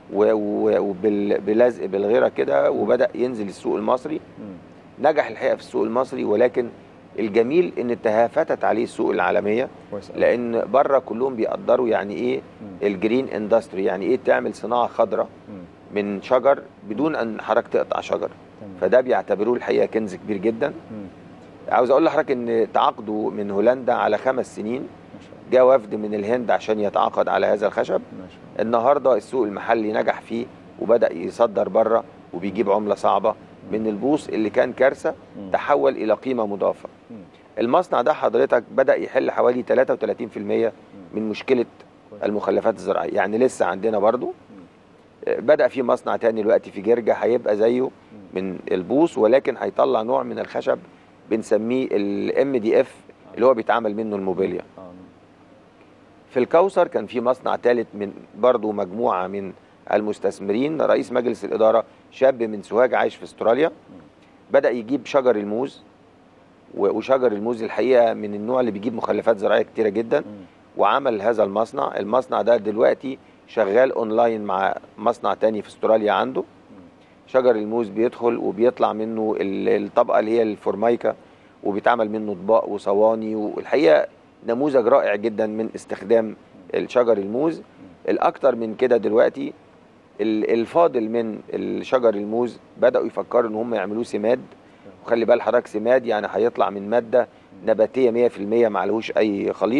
وباللزق بالغيره كده، وبدا ينزل السوق المصري. نجح الحقيقه في السوق المصري، ولكن الجميل ان تهافتت عليه السوق العالميه، لان بره كلهم بيقدروا يعني ايه الجرين اندستري، يعني ايه تعمل صناعه خضراء من شجر بدون ان حضرتك تقطع شجر، فده بيعتبروه الحقيقه كنز كبير جدا. عاوز اقول لحضرتك ان تعاقدوا من هولندا على خمس سنين، جاء وفد من الهند عشان يتعاقد على هذا الخشب. النهارده السوق المحلي نجح فيه وبدا يصدر بره وبيجيب عمله صعبه من البوص اللي كان كارثه تحول الى قيمه مضافه. المصنع ده حضرتك بدا يحل حوالي تلاتة وتلاتين في المية من مشكله المخلفات الزراعيه، يعني لسه عندنا برضو. بدا في مصنع تاني دلوقتي في جرجا هيبقى زيه من البوص، ولكن هيطلع نوع من الخشب بنسميه الام دي اف اللي هو بيتعمل منه الموبيليا. في الكوثر كان في مصنع ثالث من برضو مجموعه من المستثمرين، رئيس مجلس الاداره شاب من سوهاج عايش في استراليا، بدا يجيب شجر الموز، وشجر الموز الحقيقه من النوع اللي بيجيب مخلفات زراعيه كتيره جدا، وعمل هذا المصنع. المصنع ده دلوقتي شغال اونلاين مع مصنع تاني في استراليا عنده. شجر الموز بيدخل وبيطلع منه الطبقه اللي هي الفورمايكا، وبيتعمل منه اطباق وصواني. والحقيقه نموذج رائع جدا من استخدام الشجر الموز. الاكتر من كده دلوقتي الفاضل من الشجر الموز بداوا يفكروا ان هم يعملوه سماد. وخلي بال حضرتك، سماد يعني هيطلع من ماده نباتيه مية في المية ما عليهوش اي خليط.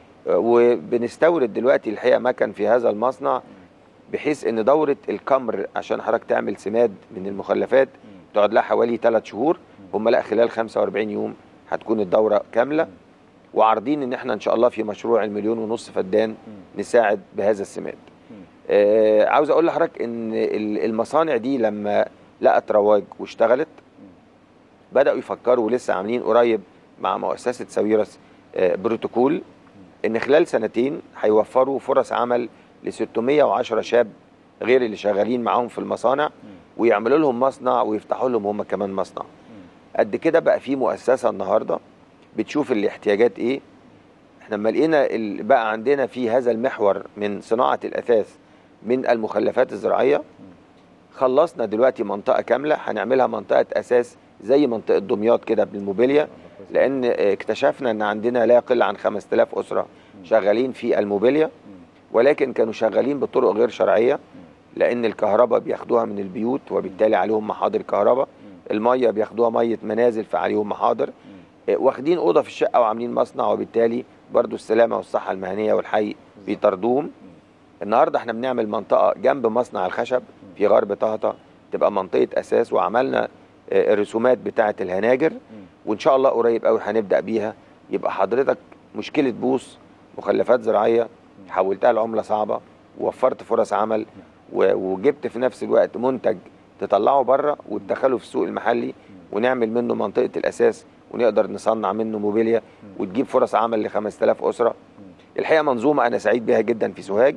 وبنستورد دلوقتي الحقيقه مكن في هذا المصنع، بحيث ان دوره الكمر عشان حضرتك تعمل سماد من المخلفات تقعد لها حوالي ثلاث شهور. هم لا، خلال خمسة وأربعين يوم هتكون الدوره كامله. وعارضين ان احنا ان شاء الله في مشروع المليون ونص فدان نساعد بهذا السماد. آه عاوز اقول لحضرتك ان المصانع دي لما لقت رواج واشتغلت بداوا يفكروا، ولسه عاملين قريب مع مؤسسه ساويرس آه بروتوكول ان خلال سنتين هيوفروا فرص عمل ل ستمية وعشرة شاب غير اللي شغالين معاهم في المصانع، ويعملوا لهم مصنع ويفتحوا لهم هم كمان مصنع. قد كده بقى في مؤسسه النهارده بتشوف الاحتياجات ايه. احنا لما لقينا بقى عندنا في هذا المحور من صناعه الاثاث من المخلفات الزراعيه، خلصنا دلوقتي منطقه كامله هنعملها منطقه اساس زي منطقه دمياط كده بالموبيليا، لان اكتشفنا ان عندنا لا يقل عن خمسة آلاف اسره شغالين في الموبيليا، ولكن كانوا شغالين بطرق غير شرعيه، لان الكهرباء بياخدوها من البيوت وبالتالي عليهم محاضر كهرباء، الميه بياخدوها ميه منازل فعليهم محاضر، واخدين اوضه في الشقه وعاملين مصنع، وبالتالي برضو السلامه والصحه المهنيه والحي بيطردوهم. النهارده احنا بنعمل منطقه جنب مصنع الخشب في غرب طهطا تبقى منطقه اساس، وعملنا الرسومات بتاعه الهناجر، وان شاء الله قريب قوي هنبدا بيها. يبقى حضرتك مشكله بوص مخلفات زراعيه حولتها لعمله صعبه، ووفرت فرص عمل، وجبت في نفس الوقت منتج تطلعه بره وتدخله في السوق المحلي، ونعمل منه منطقه الاساس ونقدر نصنع منه موبيليا وتجيب فرص عمل ل خمسة آلاف اسره. الحقيقه منظومه انا سعيد بها جدا في سوهاج.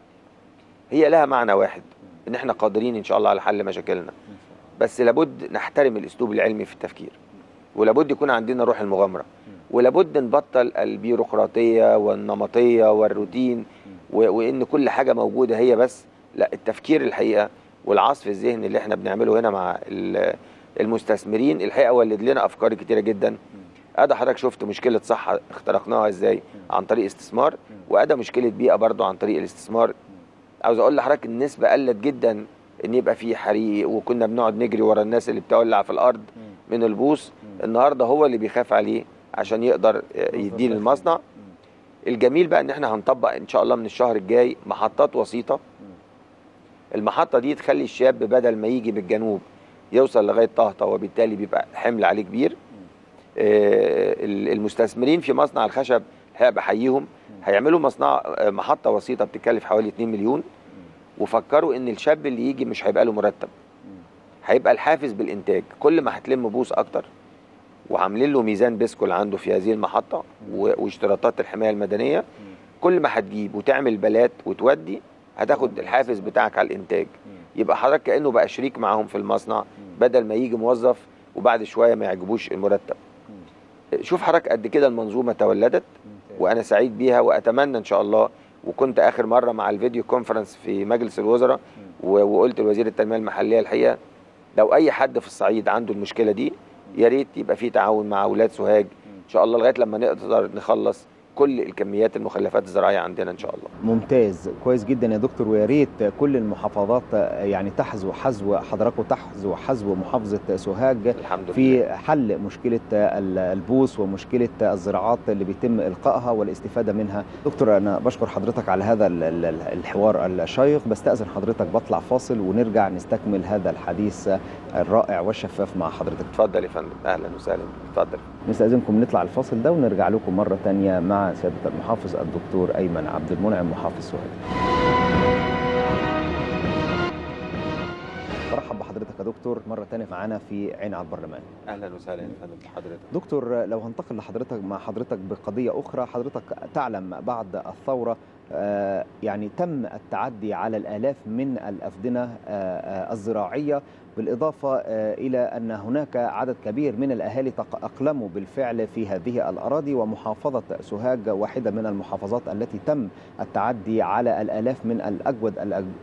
هي لها معنى واحد، ان احنا قادرين ان شاء الله على حل مشاكلنا، بس لابد نحترم الاسلوب العلمي في التفكير، ولابد يكون عندنا روح المغامره، ولابد نبطل البيروقراطيه والنمطيه والروتين، وان كل حاجه موجوده هي بس. لا، التفكير الحقيقه والعصف الذهني اللي احنا بنعمله هنا مع المستثمرين الحقيقه ولد لنا افكار كتيره جدا. ادى حضرتك شفت مشكله صحه اخترقناها ازاي عن طريق استثمار، وادى مشكله بيئه برضو عن طريق الاستثمار. عاوز اقول لحضرتك النسبه قلت جدا ان يبقى في حريق، وكنا بنقعد نجري ورا الناس اللي بتولع في الارض من البوص. النهارده هو اللي بيخاف عليه عشان يقدر يدير المصنع. الجميل بقى ان احنا هنطبق ان شاء الله من الشهر الجاي محطات وسيطه. المحطه دي تخلي الشاب بدل ما يجي بالجنوب يوصل لغايه طهطا، وبالتالي بيبقى حمل عليه كبير. المستثمرين في مصنع الخشب الحقيقه بحييهم، هيعملوا مصنع محطه وسيطه بتكلف حوالي اتنين مليون، وفكروا ان الشاب اللي يجي مش هيبقى له مرتب، هيبقى الحافز بالانتاج. كل ما هتلم بوص اكتر، وعاملين له ميزان بيسكول عنده في هذه المحطه واشتراطات الحمايه المدنيه، كل ما هتجيب وتعمل بلات وتودي هتاخد الحافز بتاعك على الانتاج. يبقى حضرتك كانه بقى شريك معاهم في المصنع، بدل ما يجي موظف وبعد شويه ما يعجبوش المرتب. شوف حضرتك قد كده المنظومه تولدت، وانا سعيد بيها، واتمنى ان شاء الله. وكنت اخر مره مع الفيديو كونفرنس في مجلس الوزراء وقلت لوزير التنميه المحليه الحقيقه لو اي حد في الصعيد عنده المشكله دي يا ريت يبقى في تعاون مع اولاد سوهاج ان شاء الله لغايه لما نقدر نخلص كل الكميات المخلفات الزراعيه عندنا ان شاء الله. ممتاز، كويس جدا يا دكتور. ويا ريت كل المحافظات يعني تحذو حذو حضراتكم تحذو حذو محافظه سوهاج الحمد في لله. حل مشكله البوص ومشكله الزراعات اللي بيتم القائها والاستفاده منها. دكتور انا بشكر حضرتك على هذا الحوار الشيق، بستأذن حضرتك بطلع فاصل ونرجع نستكمل هذا الحديث الرائع والشفاف مع حضرتك. اتفضل يا فندم، اهلا وسهلا. اتفضل. نستأذنكم نطلع الفاصل ده ونرجع لكم مره ثانيه مع سيادة المحافظ الدكتور أيمن عبد المنعم محافظ سوهاج. برحب بحضرتك يا دكتور مرة تانية معانا في عين على البرلمان. أهلا وسهلا بحضرتك. دكتور لو هنتقل لحضرتك مع حضرتك بقضية أخرى، حضرتك تعلم بعد الثورة يعني تم التعدي على الآلاف من الأفدنة الزراعية، بالإضافة إلى أن هناك عدد كبير من الأهالي تأقلموا بالفعل في هذه الأراضي، ومحافظة سوهاج واحدة من المحافظات التي تم التعدي على الآلاف من الأجود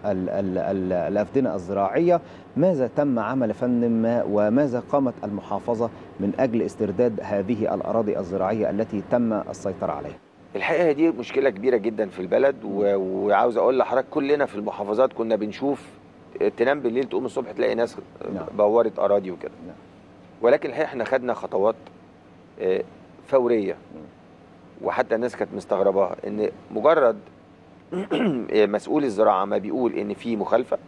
الأفدنة الزراعية. ماذا تم عمل فندم وماذا قامت المحافظة من أجل استرداد هذه الأراضي الزراعية التي تم السيطرة عليها؟ الحقيقة دي مشكلة كبيرة جدا في البلد، وعاوز أقول لحضرتك كلنا في المحافظات كنا بنشوف تنام بالليل تقوم الصبح تلاقي ناس بورت أراضي وكده. ولكن الحقيقة احنا خدنا خطوات فورية، وحتى الناس كانت مستغرباها ان مجرد مسؤول الزراعة ما بيقول ان في مخالفة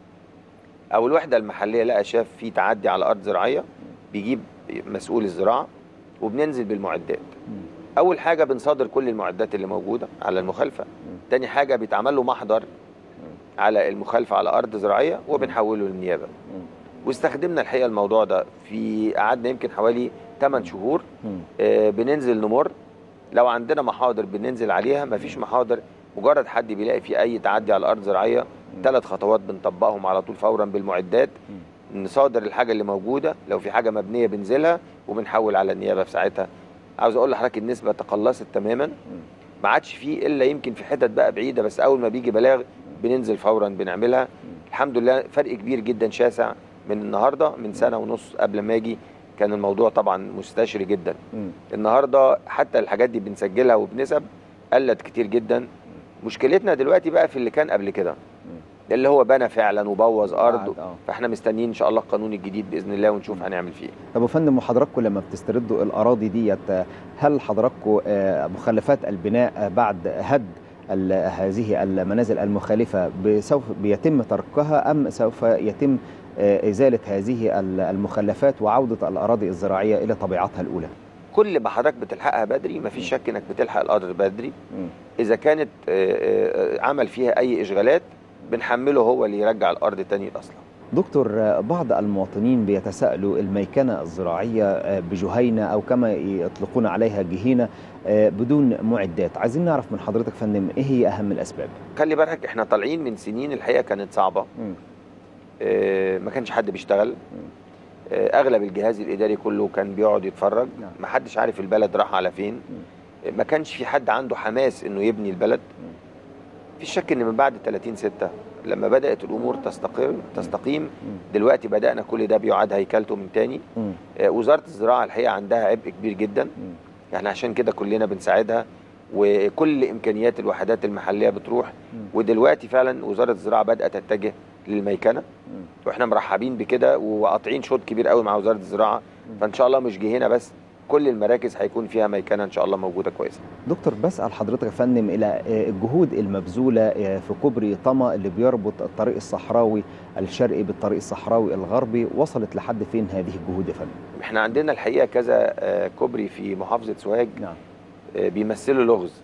او الوحدة المحلية لقى شاف في تعدي على أرض زراعية، بيجيب مسؤول الزراعة وبننزل بالمعدات. أول حاجة بنصادر كل المعدات اللي موجودة على المخالفة. تاني حاجة بيتعمل له محضر على المخالفة على أرض زراعية وبنحوله للنيابة. واستخدمنا الحقيقة الموضوع ده في قعدنا يمكن حوالي ثمانية شهور. آه بننزل نمر، لو عندنا محاضر بننزل عليها، مفيش محاضر مجرد حد بيلاقي في أي تعدي على أرض زراعية ثلاث خطوات بنطبقهم على طول فورا بالمعدات. نصادر الحاجة اللي موجودة، لو في حاجة مبنية بنزلها وبنحول على النيابة في ساعتها. عاوز اقول لحضرتك النسبه تقلصت تماما، ما عادش فيه الا يمكن في حتت بقى بعيده، بس اول ما بيجي بلاغ بننزل فورا بنعملها. الحمد لله فرق كبير جدا شاسع من النهارده. من سنه ونص قبل ما اجي كان الموضوع طبعا مستشري جدا. النهارده حتى الحاجات دي بنسجلها وبنسب قلت كتير جدا. مشكلتنا دلوقتي بقى في اللي كان قبل كده، اللي هو بنى فعلا وبوظ ارض. فاحنا مستنيين ان شاء الله القانون الجديد باذن الله ونشوف هنعمل فيه. طب يا فندم، وحضراتكم لما بتستردوا الاراضي ديت، هل حضراتكم مخلفات البناء بعد هد هذه المنازل المخالفه سوف بيتم تركها ام سوف يتم ازاله هذه المخلفات وعوده الاراضي الزراعيه الى طبيعتها الاولى؟ كل ما حضرتك بتلحقها بدري مفيش شك انك بتلحق الارض بدري. اذا كانت عمل فيها اي اشغالات بنحمله هو اللي يرجع الارض تاني لاصلها. دكتور، بعض المواطنين بيتساءلوا الميكنه الزراعيه بجهينه او كما يطلقون عليها جهينه بدون معدات، عايزين نعرف من حضرتك فندم ايه هي اهم الاسباب؟ خلي بالك احنا طالعين من سنين الحقيقه كانت صعبه. اه ما كانش حد بيشتغل. اه اغلب الجهاز الاداري كله كان بيقعد يتفرج. ما حدش عارف البلد راح على فين. ما كانش في حد عنده حماس انه يبني البلد. في شك ان من بعد ثلاثين ستة لما بدات الامور تستقيم تستقيم دلوقتي بدانا كل ده بيعاد هيكلته من تاني. آه وزاره الزراعه الحقيقه عندها عبء كبير جدا، يعني عشان كده كلنا بنساعدها، وكل امكانيات الوحدات المحليه بتروح. ودلوقتي فعلا وزاره الزراعه بدات تتجه للميكنه، واحنا مرحبين بكده وقاطعين شوط كبير قوي مع وزاره الزراعه. فان شاء الله مش جهينه بس، كل المراكز هيكون فيها ميكنه ان شاء الله موجوده كويسه. دكتور، بسال حضرتك يا فندم الى الجهود المبذوله في كوبري طما اللي بيربط الطريق الصحراوي الشرقي بالطريق الصحراوي الغربي، وصلت لحد فين هذه الجهود يا فندم؟ احنا عندنا الحقيقه كذا كوبري في محافظه سوهاج. نعم. بيمثلوا لغز.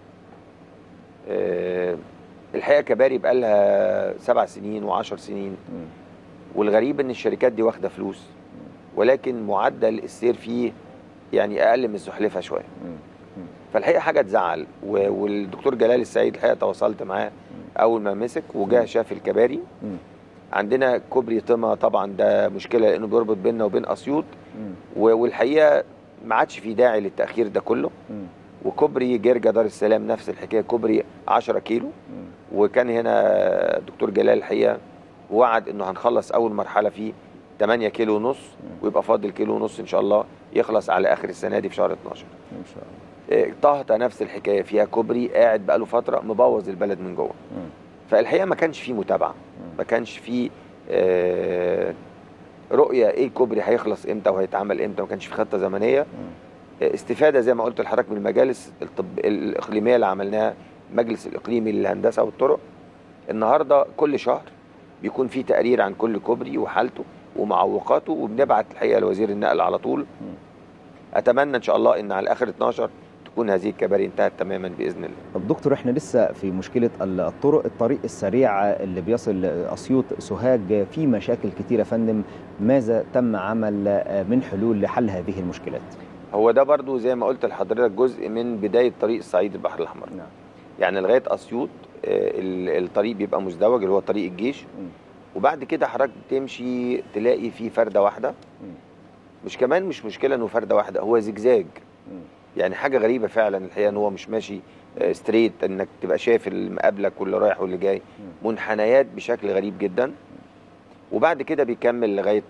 الحقيقه كباري بقى لها سبع سنين وعشر سنين. م. والغريب ان الشركات دي واخده فلوس، ولكن معدل السير فيه يعني اقل من الزحلفه شويه. فالحقيقه حاجه تزعل. والدكتور جلال السعيد الحقيقه تواصلت معاه اول ما مسك وجاه شاف الكباري. عندنا كوبري طما طبعا ده مشكله لانه بيربط بيننا وبين اسيوط، والحقيقه ما عادش في داعي للتاخير ده كله. وكوبري جرجا دار السلام نفس الحكايه، كوبري عشرة كيلو. وكان هنا الدكتور جلال الحقيقه وعد انه هنخلص اول مرحله فيه ثمانية كيلو ونص، ويبقى فاضل كيلو ونص ان شاء الله يخلص على اخر السنه دي في شهر اتناشر ان شاء الله. طهطا نفس الحكايه، فيها كوبري قاعد بقاله فتره مبوظ البلد من جوه. فالحقيقه ما كانش فيه متابعه، ما كانش فيه آه رؤيه ايه الكوبري هيخلص امتى وهيتعمل امتى، ما كانش فيه خطه زمنيه. استفاده زي ما قلت لحضرتك من المجالس الطب الاقليميه اللي عملناها، المجلس الاقليمي للهندسه والطرق. النهارده كل شهر بيكون في تقرير عن كل كوبري وحالته ومعوقاته، وبنبعت الحقيقه لوزير النقل على طول. اتمنى ان شاء الله ان على اخر اتناشر تكون هذه الكباري انتهت تماما باذن الله. طب دكتور، احنا لسه في مشكله الطرق، الطريق السريع اللي بيصل اسيوط سوهاج فيه مشاكل كتيره يا فندم، ماذا تم عمل من حلول لحل هذه المشكلات؟ هو ده برضو زي ما قلت لحضرتك جزء من بدايه طريق الصعيد البحر الاحمر. نعم. يعني لغايه اسيوط الطريق بيبقى مزدوج اللي هو طريق الجيش، وبعد كده حضرتك تمشي تلاقي فيه فرده واحده. مش كمان مش مشكله انه فرده واحده، هو زجزاج. يعني حاجه غريبه فعلا الحقيقه ان هو مش ماشي ستريت، انك تبقى شايف اللي مقابلك واللي رايح واللي جاي، منحنيات بشكل غريب جدا. وبعد كده بيكمل لغايه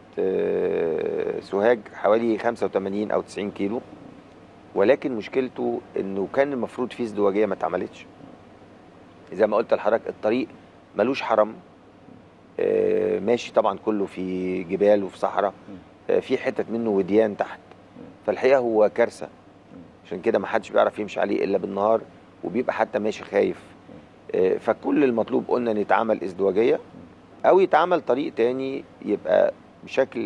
سوهاج حوالي خمسة وثمانين او تسعين كيلو، ولكن مشكلته انه كان المفروض فيه ازدواجيه ما اتعملتش. زي ما قلت لحضرتك الطريق ملوش حرم، ماشي طبعا كله في جبال وفي صحراء، في حتت منه وديان تحت، فالحقيقه هو كارثه. عشان كده ما حدش بيعرف يمشي عليه الا بالنهار، وبيبقى حتى ماشي خايف. فكل المطلوب قلنا ان يتعمل ازدواجيه او يتعمل طريق تاني يبقى بشكل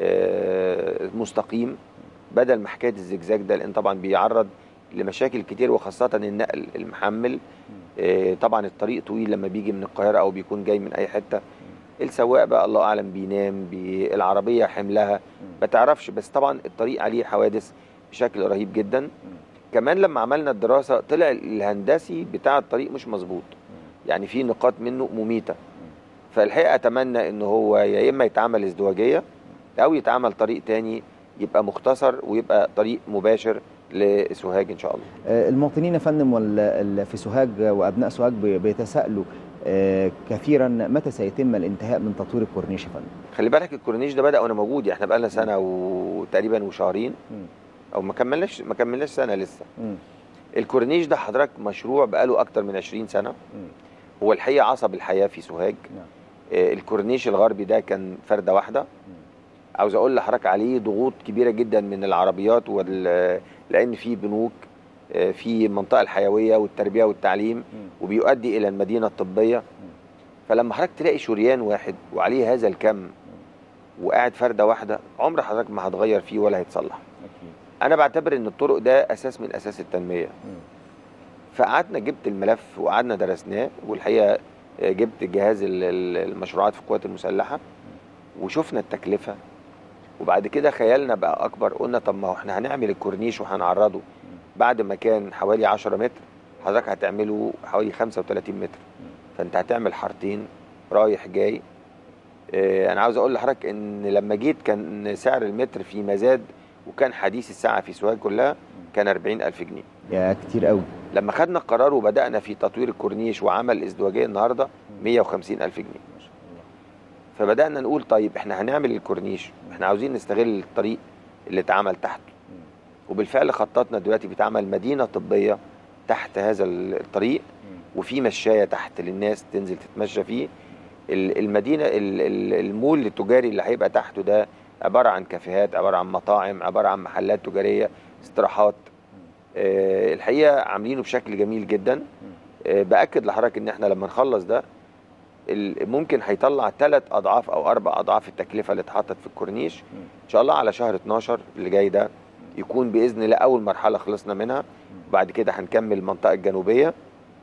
مستقيم بدل ما حكايه الزجزاج ده، لان طبعا بيعرض لمشاكل كتير، وخاصه النقل المحمل. طبعا الطريق طويل لما بيجي من القاهره او بيكون جاي من اي حته، السواق بقى الله اعلم بينام، العربيه حملها ما تعرفش، بس طبعا الطريق عليه حوادث بشكل رهيب جدا. كمان لما عملنا الدراسه طلع الهندسي بتاع الطريق مش مظبوط، يعني في نقاط منه مميته. فالحقيقه اتمنى ان هو يا اما يتعمل ازدواجيه او يتعمل طريق تاني يبقى مختصر ويبقى طريق مباشر لسوهاج ان شاء الله. المواطنين يا فندم في سوهاج وابناء سوهاج بيتساءلوا كثيرا متى سيتم الانتهاء من تطوير الكورنيش يا فندم؟ خلي بالك الكورنيش ده بدا وانا موجود، يعني احنا بقى لنا سنه وتقريبا وشهرين او ما كملناش ما كملناش سنه لسه. م. الكورنيش ده حضرتك مشروع بقى له اكتر من عشرين سنه. م. هو الحقيقه عصب الحياه في سوهاج. م. الكورنيش الغربي ده كان فرده واحده. م. عاوز اقول لحضرتك عليه ضغوط كبيره جدا من العربيات، وال... لان في بنوك في المنطقه الحيويه والتربيه والتعليم، م. وبيؤدي الى المدينه الطبيه. م. فلما حضرتك تلاقي شريان واحد وعليه هذا الكم وقاعد فرده واحده، عمر حضرتك ما هتغير فيه ولا هيتصلح. انا بعتبر ان الطرق ده اساس من اساس التنميه. فقعدنا جبت الملف وقعدنا درسناه، والحقيقه جبت جهاز المشروعات في القوات المسلحه وشفنا التكلفه، وبعد كده خيالنا بقى اكبر. قلنا طب ما احنا هنعمل الكورنيش وهنعرضه بعد ما كان حوالي عشرة متر، حضرتك هتعمله حوالي خمسة وثلاثين متر، فانت هتعمل حارتين رايح جاي. اه انا عاوز اقول لحضرتك ان لما جيت كان سعر المتر في مزاد، وكان حديث الساعه في سوهاج كلها كان أربعين ألف جنيه. يا كتير قوي. لما خدنا القرار وبدانا في تطوير الكورنيش وعمل الازدواجيه النهارده مية وخمسين ألف جنيه. ما شاء الله. فبدانا نقول طيب احنا هنعمل الكورنيش، احنا عاوزين نستغل الطريق اللي اتعمل تحته، وبالفعل خططنا دلوقتي بيتعمل مدينه طبيه تحت هذا الطريق، وفي مشايه تحت للناس تنزل تتمشى فيه. المدينه المول التجاري اللي هيبقى تحته ده عباره عن كافيهات، عباره عن مطاعم، عباره عن محلات تجاريه، استراحات. أه الحقيقه عاملينه بشكل جميل جدا. أه باكد لحضرتك ان احنا لما نخلص ده ممكن هيطلع ثلاث اضعاف او اربع اضعاف التكلفه اللي اتحطت في الكورنيش. ان شاء الله على شهر اتناشر اللي جاي ده يكون باذن الله اول مرحله خلصنا منها، وبعد كده هنكمل المنطقه الجنوبيه.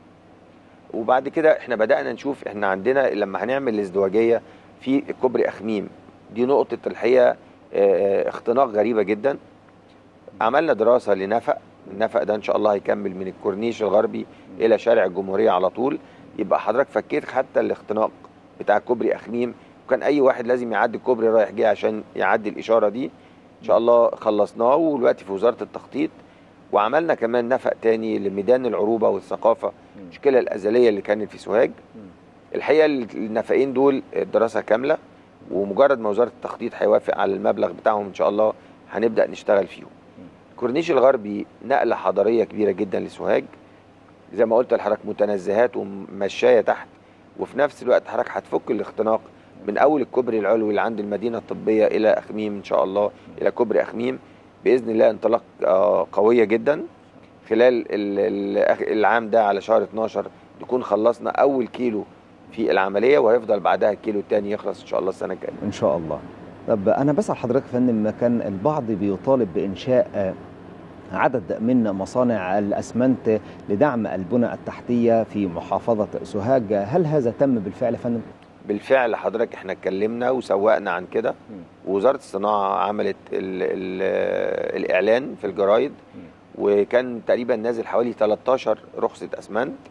وبعد كده احنا بدانا نشوف، احنا عندنا لما هنعمل الازدواجيه في كوبري اخميم، دي نقطه الحقيقه اه اختناق غريبه جدا. عملنا دراسه لنفق، النفق ده ان شاء الله هيكمل من الكورنيش الغربي الى شارع الجمهوريه على طول، يبقى حضرتك فكيت حتى الاختناق بتاع كوبري اخميم، وكان اي واحد لازم يعدي الكوبري رايح جاي عشان يعدي الاشاره دي. ان شاء الله خلصناه ودلوقتي في وزاره التخطيط. وعملنا كمان نفق تاني لميدان العروبه والثقافه، المشكله الازليه اللي كانت في سوهاج. الحقيقه النفقين دول الدراسه كامله، ومجرد ما وزاره التخطيط هيوافق على المبلغ بتاعهم ان شاء الله هنبدا نشتغل فيهم. الكورنيش الغربي نقله حضاريه كبيره جدا لسوهاج، زي ما قلت لحضرتك متنزهات ومشايه تحت، وفي نفس الوقت حضرتك هتفك الاختناق من اول الكوبري العلوي اللي عند المدينه الطبيه الى اخميم ان شاء الله، الى كوبري اخميم باذن الله. انطلاق قويه جدا خلال العام ده على شهر اتناشر نكون خلصنا اول كيلو في العمليه، وهيفضل بعدها الكيلو الثاني يخلص ان شاء الله السنه الجايه ان شاء الله. طب انا بسال حضرتك يا فندم، كان البعض بيطالب بانشاء عدد من مصانع الاسمنت لدعم البنى التحتيه في محافظه سوهاج، هل هذا تم بالفعل يا فندم؟ بالفعل حضرتك احنا اتكلمنا وسوقنا عن كده، ووزاره الصناعه عملت ال ال الاعلان في الجرايد، وكان تقريبا نازل حوالي تلتاشر رخصه اسمنت.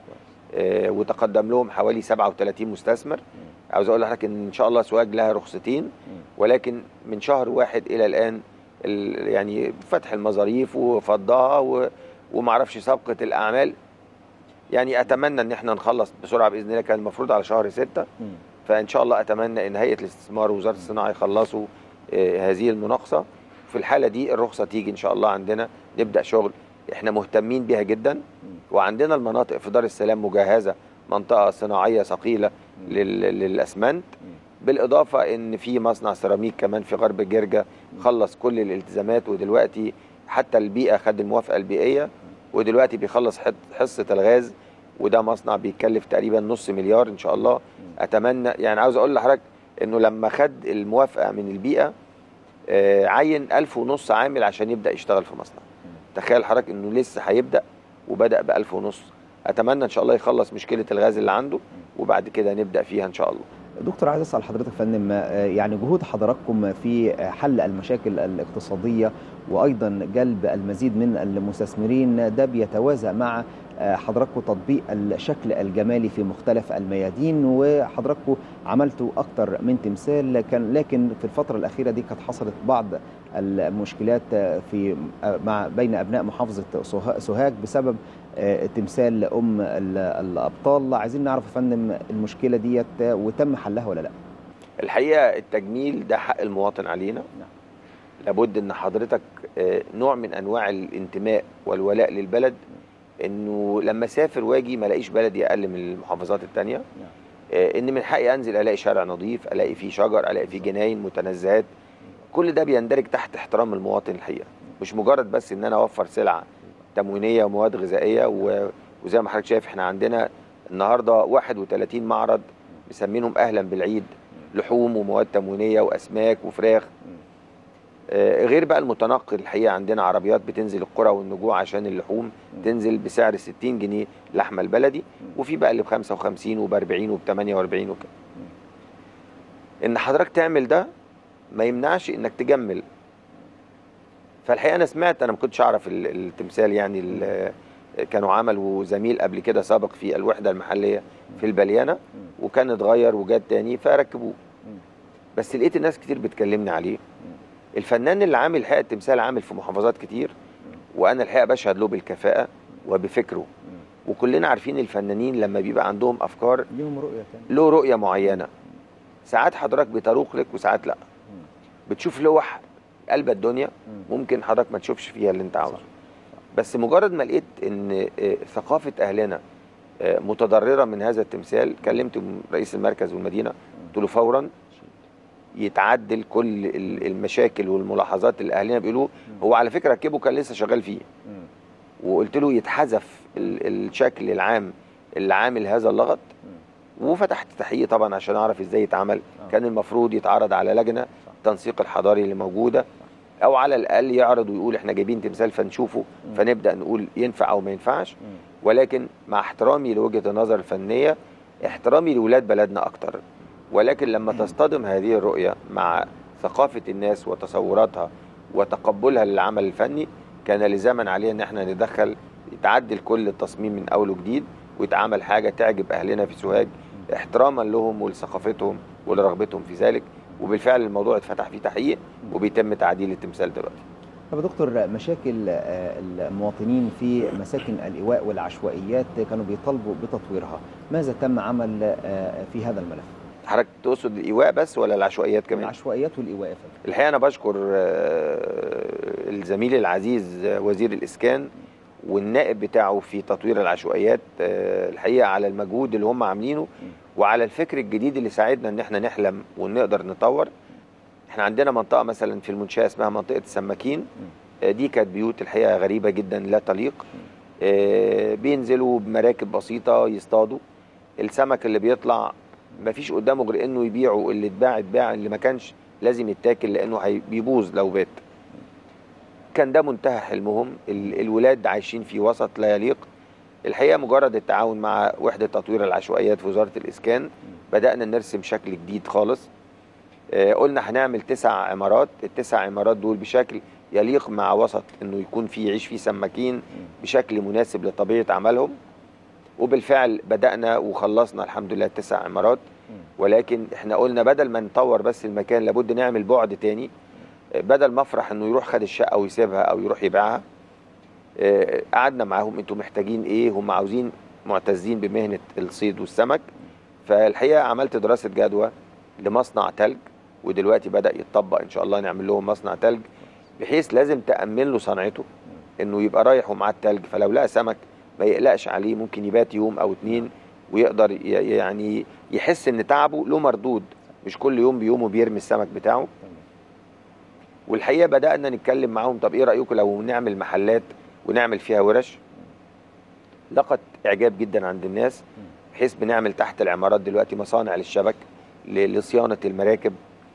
آه وتقدم لهم حوالي سبعة وثلاثين مستثمر. عاوز اقول لحضرتك ان ان شاء الله سوهاج لها رخصتين، ولكن من شهر واحد الى الان يعني فتح المظاريف وفضها ومعرفش سابقه الاعمال. يعني اتمنى ان احنا نخلص بسرعه باذن الله، كان المفروض على شهر ستة، فان شاء الله اتمنى ان هيئه الاستثمار ووزاره الصناعه يخلصوا آه هذه المناقصه. في الحاله دي الرخصه تيجي ان شاء الله عندنا نبدا شغل. احنا مهتمين بيها جدا، وعندنا المناطق في دار السلام مجهزه، منطقه صناعيه ثقيله للاسمنت، بالاضافه ان في مصنع سيراميك كمان في غرب الجرجه خلص كل الالتزامات، ودلوقتي حتى البيئه خد الموافقه البيئيه، ودلوقتي بيخلص حصه الغاز، وده مصنع بيكلف تقريبا نص مليار ان شاء الله. اتمنى يعني عاوز اقول لحضرتك انه لما خد الموافقه من البيئه آه عين ألف ونص عامل عشان يبدا يشتغل في مصنع. تخيل حضرتك انه لسه هيبدا وبدا بألف ونص. اتمنى ان شاء الله يخلص مشكله الغاز اللي عنده وبعد كده نبدا فيها ان شاء الله. دكتور، عايز اسال حضرتك يا فندم، يعني جهود حضراتكم في حل المشاكل الاقتصاديه وايضا جلب المزيد من المستثمرين ده بيتوازى مع حضراتكم تطبيق الشكل الجمالي في مختلف الميادين، وحضراتكم عملتوا اكثر من تمثال، كان لكن في الفتره الاخيره دي كانت حصلت بعض المشكلات في مع بين ابناء محافظه سوهاج بسبب تمثال ام الابطال. عايزين نعرف يا فندم المشكله ديت وتم حلها ولا لا؟ الحقيقه التجميل ده حق المواطن علينا. نعم. لابد ان حضرتك نوع من انواع الانتماء والولاء للبلد، انه لما اسافر واجي ما الاقيش بلدي اقل من المحافظات الثانيه. نعم. ان من حقي انزل الاقي شارع نظيف، الاقي فيه شجر، الاقي فيه جناين متنزهات. كل ده بيندرج تحت احترام المواطن الحقيقه، مش مجرد بس ان انا اوفر سلعه تموينيه ومواد غذائيه. وزي ما حضرتك شايف احنا عندنا النهارده واحد وثلاثين معرض مسمينهم اهلا بالعيد، لحوم ومواد تموينيه واسماك وفراخ. آه غير بقى المتنقل الحقيقه عندنا عربيات بتنزل القرى والنجوع عشان اللحوم تنزل بسعر ستين جنيه اللحمه البلدي، وفي بقى اللي ب خمسة وخمسين وب أربعين وب ثمانية وأربعين وكده. ان حضرتك تعمل ده ما يمنعش انك تجمل. فالحقيقه انا سمعت، انا ما كنتش اعرف التمثال يعني كانوا عملوا زميل قبل كده سابق في الوحده المحليه في البليانه وكان اتغير وجات تاني فركبوه، بس لقيت الناس كتير بتكلمني عليه. الفنان اللي عامل الحقيقه التمثال عامل في محافظات كتير، وانا الحقيقه بشهد له بالكفاءه وبفكره. وكلنا عارفين الفنانين لما بيبقى عندهم افكار لهم رؤيه له رؤيه معينه، ساعات حضرتك بتروق لك وساعات لا. بتشوف لوح قلب الدنيا ممكن حضرتك ما تشوفش فيها اللي انت عاوزه، بس مجرد ما لقيت ان ثقافه اهلنا متضرره من هذا التمثال كلمت رئيس المركز والمدينه، قلت له فورا يتعدل كل المشاكل والملاحظات اللي اهلنا بيقولوه. هو على فكره ركبه كان لسه شغال فيه، وقلت له يتحذف الشكل العام اللي عامل هذا اللغط، وفتحت تحقيق طبعا عشان اعرف ازاي يتعمل. كان المفروض يتعرض على لجنه التنسيق الحضاري اللي موجوده، او على الاقل يعرض ويقول احنا جايبين تمثال فنشوفه فنبدا نقول ينفع او ما ينفعش. ولكن مع احترامي لوجهه النظر الفنيه، احترامي لولاد بلدنا اكتر، ولكن لما تصطدم هذه الرؤيه مع ثقافه الناس وتصوراتها وتقبلها للعمل الفني، كان لزاما علينا ان احنا ندخل يتعدل كل التصميم من اول وجديد، ويتعمل حاجه تعجب اهلنا في سوهاج احتراما لهم ولثقافتهم ولرغبتهم في ذلك. وبالفعل الموضوع اتفتح فيه تحقيق وبيتم تعديل التمثال دلوقتي. طب يا دكتور، مشاكل المواطنين في مساكن الإيواء والعشوائيات كانوا بيطالبوا بتطويرها، ماذا تم عمل في هذا الملف؟ حضرتك تقصد الإيواء بس ولا العشوائيات كمان؟ العشوائيات والإيواء. الحقيقة أنا بشكر الزميل العزيز وزير الإسكان والنائب بتاعه في تطوير العشوائيات الحقيقة على المجهود اللي هم عاملينه وعلى الفكر الجديد اللي ساعدنا ان احنا نحلم ونقدر نطور. احنا عندنا منطقة مثلا في المنشاة اسمها منطقة السماكين، دي كانت بيوت الحقيقة غريبة جدا لا تليق. بينزلوا بمراكب بسيطة يصطادوا السمك اللي بيطلع، مفيش قدامه غير انه يبيعوا، اللي اتباع اتباع، اللي ما كانش لازم يتاكل لانه بيبوظ لو بات. كان ده منتهى حلمهم، الولاد عايشين في وسط لا يليق. الحقيقة مجرد التعاون مع وحدة تطوير العشوائيات في وزارة الإسكان بدأنا نرسم شكل جديد خالص. آه قلنا هنعمل تسع عمارات، التسع عمارات دول بشكل يليق مع وسط انه يكون فيه يعيش فيه سماكين بشكل مناسب لطبيعة عملهم. وبالفعل بدأنا وخلصنا الحمد لله تسع عمارات. ولكن احنا قلنا بدل ما نطور بس المكان لابد نعمل بعد تاني، بدل ما افرح انه يروح خد الشقه ويسيبها او يروح يبيعها. قعدنا معاهم انتوا محتاجين ايه، هم عاوزين معتزين بمهنه الصيد والسمك. فالحقيقه عملت دراسه جدوى لمصنع تلج، ودلوقتي بدأ يتطبق ان شاء الله نعمل لهم مصنع تلج، بحيث لازم تأمن له صنعته انه يبقى رايح ومعاه التلج، فلو لقى سمك ما يقلقش عليه، ممكن يبات يوم او اتنين ويقدر يعني يحس ان تعبه له مردود، مش كل يوم بيومه بيرمي السمك بتاعه. والحقيقه بدأنا نتكلم معاهم، طب ايه رأيكم لو نعمل محلات ونعمل فيها ورش؟ لقت اعجاب جدا عند الناس، بحيث بنعمل تحت العمارات دلوقتي مصانع للشبك لصيانه المراكب.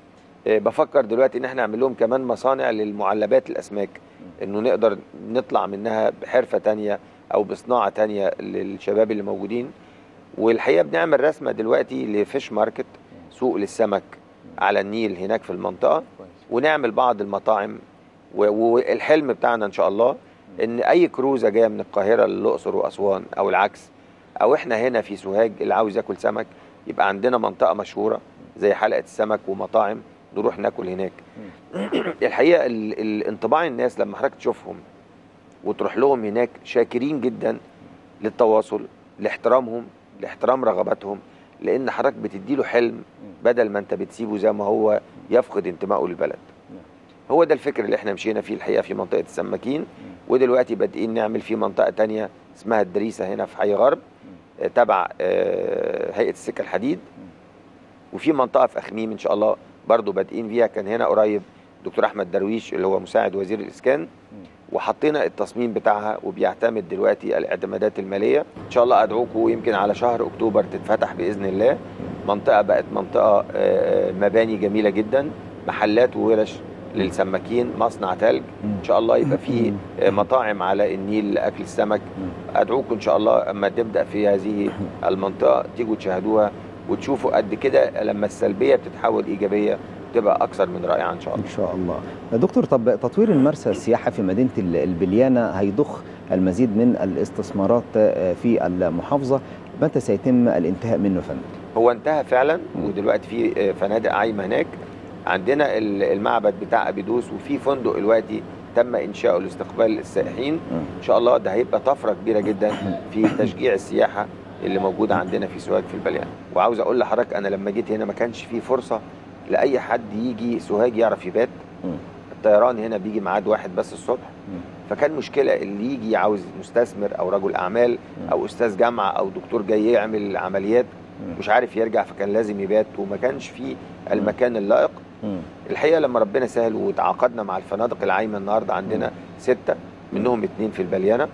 بفكر دلوقتي ان احنا نعمل لهم كمان مصانع للمعلبات الاسماك، انه نقدر نطلع منها بحرفه تانية او بصناعه تانية للشباب اللي موجودين. والحقيقه بنعمل رسمه دلوقتي لفيش ماركت، سوق للسمك على النيل هناك في المنطقه، ونعمل بعض المطاعم. والحلم بتاعنا ان شاء الله ان اي كروزه جايه من القاهره للاقصر واسوان او العكس، او احنا هنا في سوهاج اللي عاوز ياكل سمك يبقى عندنا منطقه مشهوره زي حلقه السمك ومطاعم نروح ناكل هناك. الحقيقه الانطباع الناس لما حضرتك تشوفهم وتروح لهم هناك شاكرين جدا للتواصل، لاحترامهم، لاحترام رغباتهم، لان حضرتك بتدي له حلم بدل ما انت بتسيبه زي ما هو يفقد انتمائه للبلد. هو ده الفكر اللي احنا مشينا فيه الحقيقه في منطقه السماكين، ودلوقتي بادئين نعمل في منطقه تانية اسمها الدريسه هنا في حي غرب تبع هيئه السكه الحديد، وفي منطقه في اخميم ان شاء الله برضو بادئين فيها. كان هنا قريب دكتور احمد درويش اللي هو مساعد وزير الاسكان، وحطينا التصميم بتاعها وبيعتمد دلوقتي الاعتمادات الماليه. ان شاء الله ادعوكم يمكن على شهر اكتوبر تتفتح باذن الله. منطقه بقت منطقه مباني جميله جدا، محلات وورش للسماكين، مصنع تلج، ان شاء الله يبقى فيه مطاعم على النيل لاكل السمك. ادعوكم ان شاء الله اما تبدا في هذه المنطقه تيجوا تشاهدوها وتشوفوا قد كده لما السلبيه بتتحول ايجابيه تبقى اكثر من رائعه ان شاء الله. ان شاء الله. دكتور، طب تطوير المرسى السياحه في مدينه البليانه هيضخ المزيد من الاستثمارات في المحافظه، متى سيتم الانتهاء منه فندم؟ هو انتهى فعلا، ودلوقتي في فنادق عايمه هناك. عندنا المعبد بتاع ابيدوس، وفي فندق دلوقتي تم انشاؤه لاستقبال السائحين. ان شاء الله ده هيبقى طفره كبيره جدا في تشجيع السياحه اللي موجوده عندنا في سوهاج في البليانه. وعاوز اقول لحضرتك انا لما جيت هنا ما كانش فيه فرصه لاي حد يجي سوهاج يعرف يبات. الطيران هنا بيجي ميعاد واحد بس الصبح، فكان مشكله اللي يجي عاوز مستثمر او رجل اعمال او استاذ جامعه او دكتور جاي يعمل عمليات مش عارف يرجع، فكان لازم يبات وما كانش فيه المكان اللائق. الحقيقه لما ربنا سهل وتعاقدنا مع الفنادق العايمه، النهارده عندنا ستة منهم اتنين في البليانه.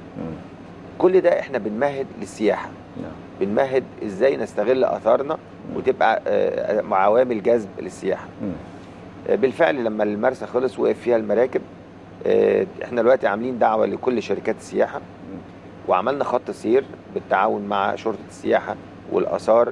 كل ده احنا بنمهد للسياحه، بنمهد ازاي نستغل اثارنا وتبقى عوامل جذب للسياحه. بالفعل لما المرسى خلص وقف فيها المراكب، احنا دلوقتي عاملين دعوه لكل شركات السياحه، وعملنا خط سير بالتعاون مع شرطه السياحه والاثار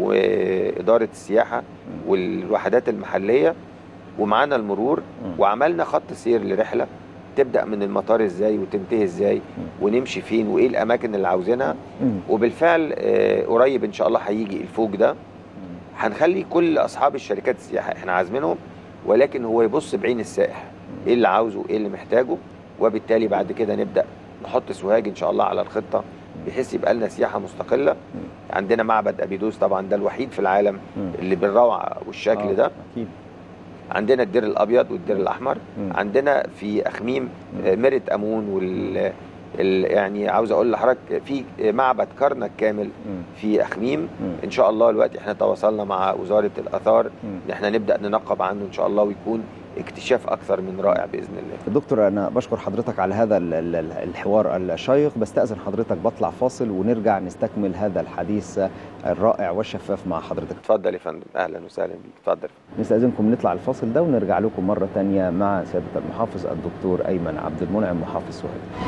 واداره السياحه والوحدات المحليه ومعانا المرور، وعملنا خط سير لرحله تبدا من المطار ازاي وتنتهي ازاي ونمشي فين وايه الاماكن اللي عاوزينها. وبالفعل قريب ان شاء الله هيجي الفوج ده، هنخلي كل اصحاب الشركات السياحه احنا عازمينهم، ولكن هو يبص بعين السائح ايه اللي عاوزه ايه اللي محتاجه، وبالتالي بعد كده نبدا نحط سوهاج ان شاء الله على الخطه بحيث يبقى لنا سياحه مستقله. عندنا معبد ابيدوس طبعا ده الوحيد في العالم اللي بالروعه والشكل ده. أكيد. عندنا الدير الابيض والدير الاحمر. م. عندنا في اخميم ميرة امون وال يعني عاوز اقول لحضرتك في معبد كرنك كامل في اخميم. ان شاء الله دلوقتي احنا تواصلنا مع وزاره الاثار ان احنا نبدا ننقب عنه ان شاء الله ويكون اكتشاف اكثر من رائع باذن الله. دكتور انا بشكر حضرتك على هذا الحوار الشيق، بستاذن حضرتك بطلع فاصل ونرجع نستكمل هذا الحديث الرائع والشفاف مع حضرتك. اتفضل يا فندم، اهلا وسهلا بيك، اتفضل. نستاذنكم نطلع الفاصل ده ونرجع لكم مره ثانيه مع سياده المحافظ الدكتور ايمن عبد المنعم محافظ سوهاج.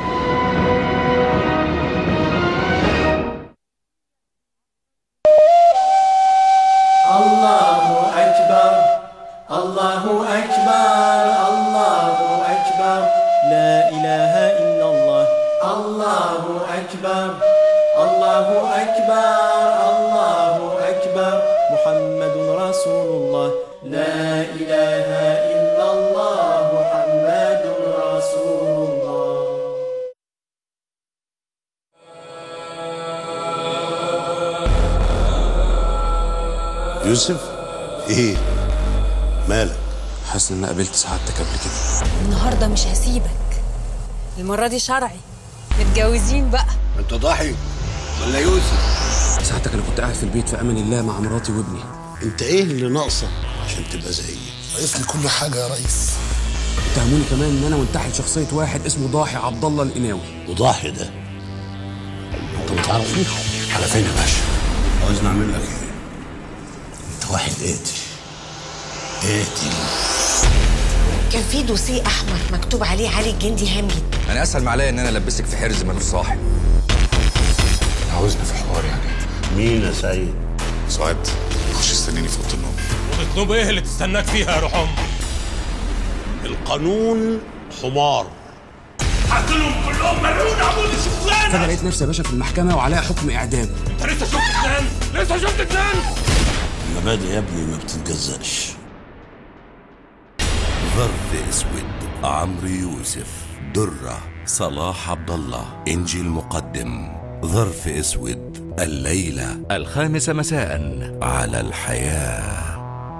الله أكبر الله أكبر الله أكبر لا إله إلا الله الله أكبر الله أكبر يوسف، ايه مالك؟ حاسس ان انا قابلت سعادتك قبل كده. النهارده مش هسيبك، المره دي شرعي، متجوزين بقى. انت ضاحي ولا يوسف؟ سعادتك انا كنت قاعد في البيت في امان الله مع مراتي وابني. انت ايه اللي ناقصك عشان تبقى زيي؟ ناقص لي كل حاجه يا ريس. اتهموني كمان ان انا منتحل شخصيه واحد اسمه ضاحي عبد الله القناوي. وضاحي ده انت ما تعرفوش؟ على فين يا باشا؟ عاوزني اعمل لك ايه؟ انت واحد قاتل قاتل. كان في دوسيه احمر مكتوب عليه علي الجندي هاملت. انا اسهل ما عليا ان انا البسك في حرز ملوش صاحب. عاوزنا في حوار يعني. مين يا سيد؟ سعاد خش استنيني في اوضه النوم. اوضه النوم ايه اللي تستناك فيها يا روح امك؟ القانون حمار. هقتلهم كلهم ملعون عمود الشغلانه. فانا لقيت نفسي يا باشا في المحكمه وعليها حكم اعدام. انت لسه شفت جنان؟ لسه شفت جنان؟ المبادئ يا ابني ما بتتجزأش. ظرف اسود عمرو يوسف، درة صلاح عبد الله، انجي المقدم. ظرف اسود الليلة الخامسة مساء على الحياة.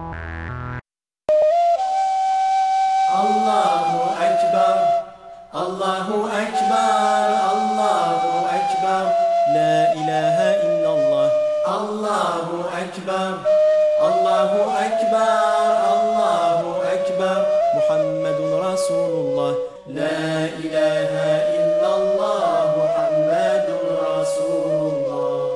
الله أكبر الله أكبر الله أكبر لا إله إلا الله. الله أكبر الله أكبر الله أكبر محمد رسول الله. لا إله إلا الله محمد رسول الله.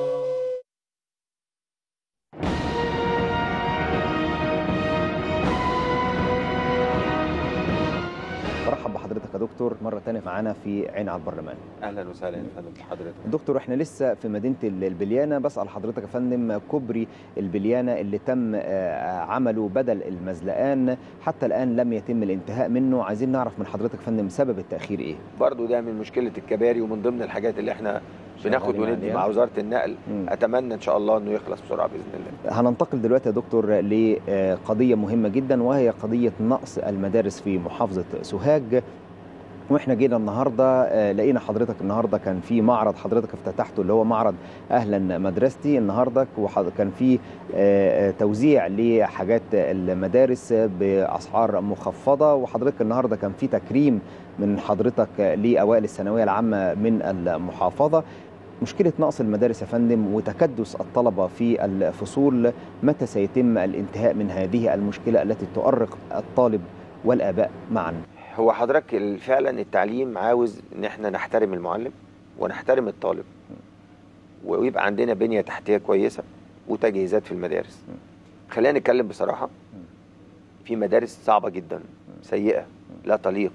برحب بحضرتك يا دكتور مرة تانية معانا في عين على البرلمان. اهلا وسهلا يا فندم بحضرتك. دكتور احنا لسه في مدينة البليانة، بسأل حضرتك يا فندم كوبري البليانة اللي تم عمله بدل المزلقان حتى الآن لم يتم الانتهاء منه، عايزين نعرف من حضرتك يا فندم سبب التأخير ايه؟ برضو ده من مشكلة الكباري ومن ضمن الحاجات اللي احنا بناخد وندي مع وزارة النقل. م. اتمنى ان شاء الله انه يخلص بسرعة بإذن الله. هننتقل دلوقتي يا دكتور لقضية مهمة جدا وهي قضية نقص المدارس في محافظة سوهاج. واحنا جينا النهارده لقينا حضرتك النهارده كان في معرض حضرتك افتتحته اللي هو معرض اهلا مدرستي النهارده، وكان في توزيع لحاجات المدارس باسعار مخفضه، وحضرتك النهارده كان في تكريم من حضرتك لاوائل الثانويه العامه من المحافظه. مشكله نقص المدارس يا فندم وتكدس الطلبه في الفصول، متى سيتم الانتهاء من هذه المشكله التي تؤرق الطالب والاباء معا؟ هو حضرتك فعلا التعليم عاوز ان احنا نحترم المعلم ونحترم الطالب ويبقى عندنا بنية تحتية كويسة وتجهيزات في المدارس. خلينا نتكلم بصراحة، في مدارس صعبة جدا سيئة لا تليق،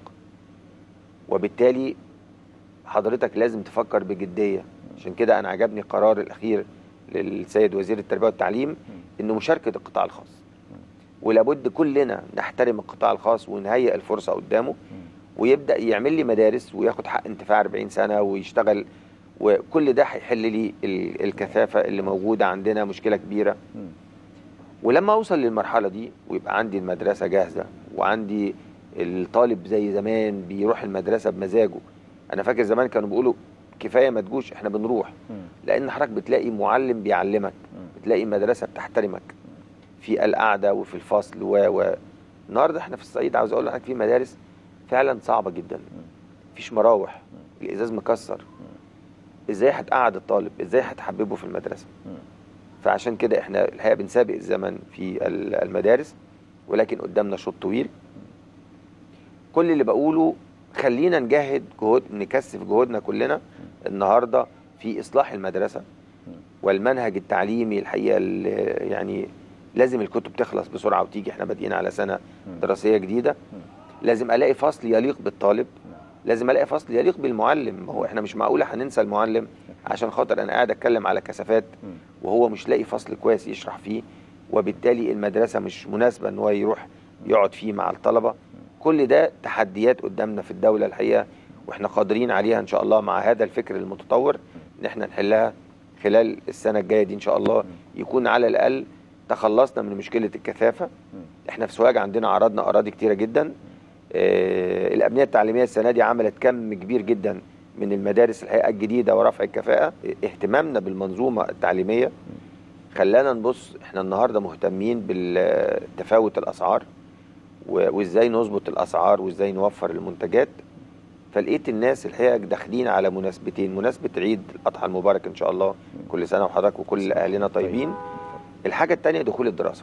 وبالتالي حضرتك لازم تفكر بجدية. عشان كده انا عجبني قرار الاخير للسيد وزير التربية والتعليم انه مشاركة القطاع الخاص، ولابد كلنا نحترم القطاع الخاص ونهيئ الفرصة قدامه ويبدأ يعمل لي مدارس وياخد حق انتفاع أربعين سنة ويشتغل، وكل ده هيحل لي الكثافة اللي موجودة عندنا، مشكلة كبيرة. ولما أوصل للمرحلة دي ويبقى عندي المدرسة جاهزة وعندي الطالب زي زمان بيروح المدرسة بمزاجه. أنا فاكر زمان كانوا بيقولوا كفاية ما تجوش، احنا بنروح، لأن حضرتك بتلاقي معلم بيعلمك، بتلاقي مدرسة بتحترمك في القعده وفي الفصل و و النهارده احنا في الصعيد عاوز اقول لحضرتك في مدارس فعلا صعبه جدا، مفيش مراوح، الازاز مكسر، ازاي هتقعد الطالب؟ ازاي هتحببه في المدرسه؟ فعشان كده احنا الحقيقه بنسابق الزمن في المدارس، ولكن قدامنا شوط طويل. كل اللي بقوله خلينا نجهد جهود، نكثف جهودنا كلنا النهارده في اصلاح المدرسه والمنهج التعليمي. الحقيقه يعني لازم الكتب تخلص بسرعة وتيجي، احنا بادئين على سنة دراسية جديدة. لازم الاقي فصل يليق بالطالب، لازم الاقي فصل يليق بالمعلم. هو احنا مش معقولة هننسى المعلم عشان خاطر انا قاعد اتكلم على كثافات وهو مش لاقي فصل كويس يشرح فيه، وبالتالي المدرسة مش مناسبة ان هو يروح يقعد فيه مع الطلبة. كل ده تحديات قدامنا في الدولة الحقيقة، واحنا قادرين عليها ان شاء الله مع هذا الفكر المتطور ان احنا نحلها خلال السنة الجاية دي ان شاء الله. يكون على الاقل تخلصنا من مشكلة الكثافة. احنا في سوهاج عندنا عرضنا أراضي كتيرة جدا. اه الأبنية التعليمية السنة دي عملت كم كبير جدا من المدارس الحقيقة الجديدة ورفع الكفاءة. اهتمامنا بالمنظومة التعليمية خلانا نبص احنا النهارده مهتمين بالتفاوت الاسعار وازاي نظبط الاسعار وازاي نوفر المنتجات. فلقيت الناس الحقيقه داخلين على مناسبتين، مناسبه عيد الاضحى المبارك ان شاء الله، كل سنه وحضرتك وكل اهلنا طيبين. الحاجه الثانيه دخول الدراسه.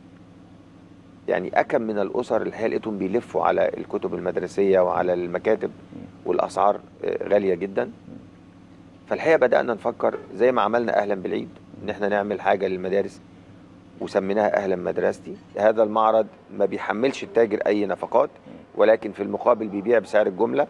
يعني اكم من الاسر الحقيقه لقيتهم بيلفوا على الكتب المدرسيه وعلى المكاتب والاسعار غاليه جدا. فالحقيقه بدانا نفكر زي ما عملنا اهلا بالعيد ان احنا نعمل حاجه للمدارس وسميناها اهلا مدرستي. هذا المعرض ما بيحملش التاجر اي نفقات، ولكن في المقابل بيبيع بسعر الجمله.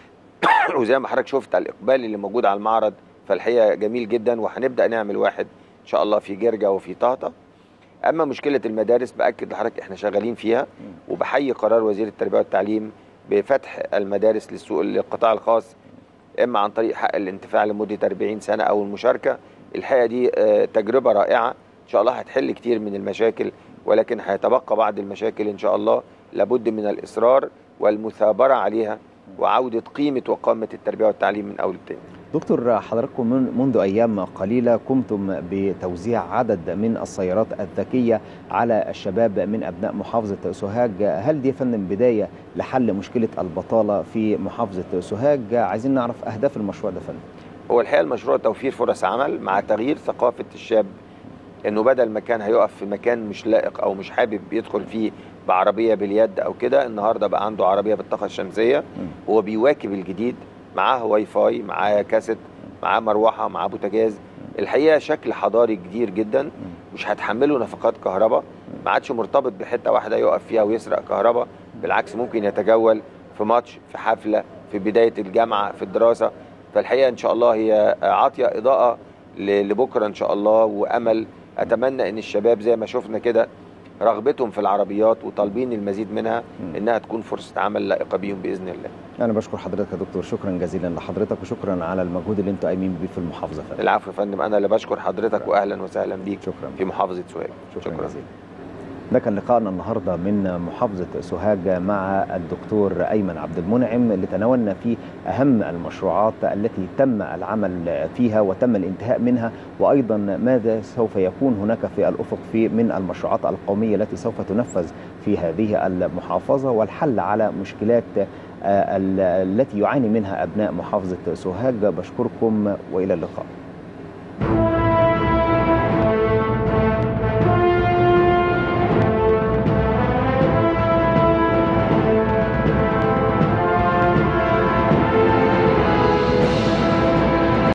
وزي ما حضرتك شفت على الاقبال اللي موجود على المعرض، فالحقيقه جميل جدا. وهنبدا نعمل واحد ان شاء الله في جرجا وفي طهطا. اما مشكله المدارس باكد لحضرتك احنا شغالين فيها، وبحيي قرار وزير التربيه والتعليم بفتح المدارس للسوق للقطاع الخاص، اما عن طريق حق الانتفاع لمده أربعين سنه او المشاركه. الحقيقه دي تجربه رائعه ان شاء الله هتحل كتير من المشاكل، ولكن هيتبقى بعض المشاكل ان شاء الله لابد من الاصرار والمثابره عليها وعوده قيمه وقامه التربيه والتعليم من اول تاني. دكتور، حضراتكم منذ أيام قليلة قمتم بتوزيع عدد من السيارات الذكية على الشباب من أبناء محافظة سوهاج. هل دي فندم بداية لحل مشكلة البطالة في محافظة سوهاج؟ عايزين نعرف أهداف المشروع ده فندم. هو الحقيقة المشروع توفير فرص عمل مع تغيير ثقافة الشاب، إنه بدل ما كان هيقف في مكان مش لائق أو مش حابب يدخل فيه بعربية باليد أو كده، النهاردة بقى عنده عربية بالطاقة الشمسية. هو بيواكب الجديد، معاه واي فاي، معاه كاسيت، معاه مروحه، معاه بوتاجاز. الحقيقه شكل حضاري كبير جدا، مش هتحمله نفقات كهرباء، ما عادش مرتبط بحته واحده يقف فيها ويسرق كهرباء. بالعكس ممكن يتجول في ماتش، في حفله، في بدايه الجامعه، في الدراسه. فالحقيقه ان شاء الله هي عاطيه اضاءه لبكره ان شاء الله وامل. اتمنى ان الشباب زي ما شفنا كده رغبتهم في العربيات وطالبين المزيد منها انها تكون فرصه عمل لائقه بيهم باذن الله. انا بشكر حضرتك يا دكتور، شكرا جزيلا لحضرتك وشكرا على المجهود اللي انتم قايمين بيه في المحافظه فندم. العفو يا فندم، انا اللي بشكر حضرتك واهلا وسهلا بيك. شكرا في محافظه سوهاج. شكرا, شكرا جزيلا. ده كان لقائنا النهارده من محافظه سوهاج مع الدكتور ايمن عبد المنعم اللي تناولنا فيه اهم المشروعات التي تم العمل فيها وتم الانتهاء منها، وايضا ماذا سوف يكون هناك في الافق في من المشروعات القوميه التي سوف تنفذ في هذه المحافظه، والحل على مشكلات التي يعاني منها ابناء محافظه سوهاج. بشكركم والى اللقاء.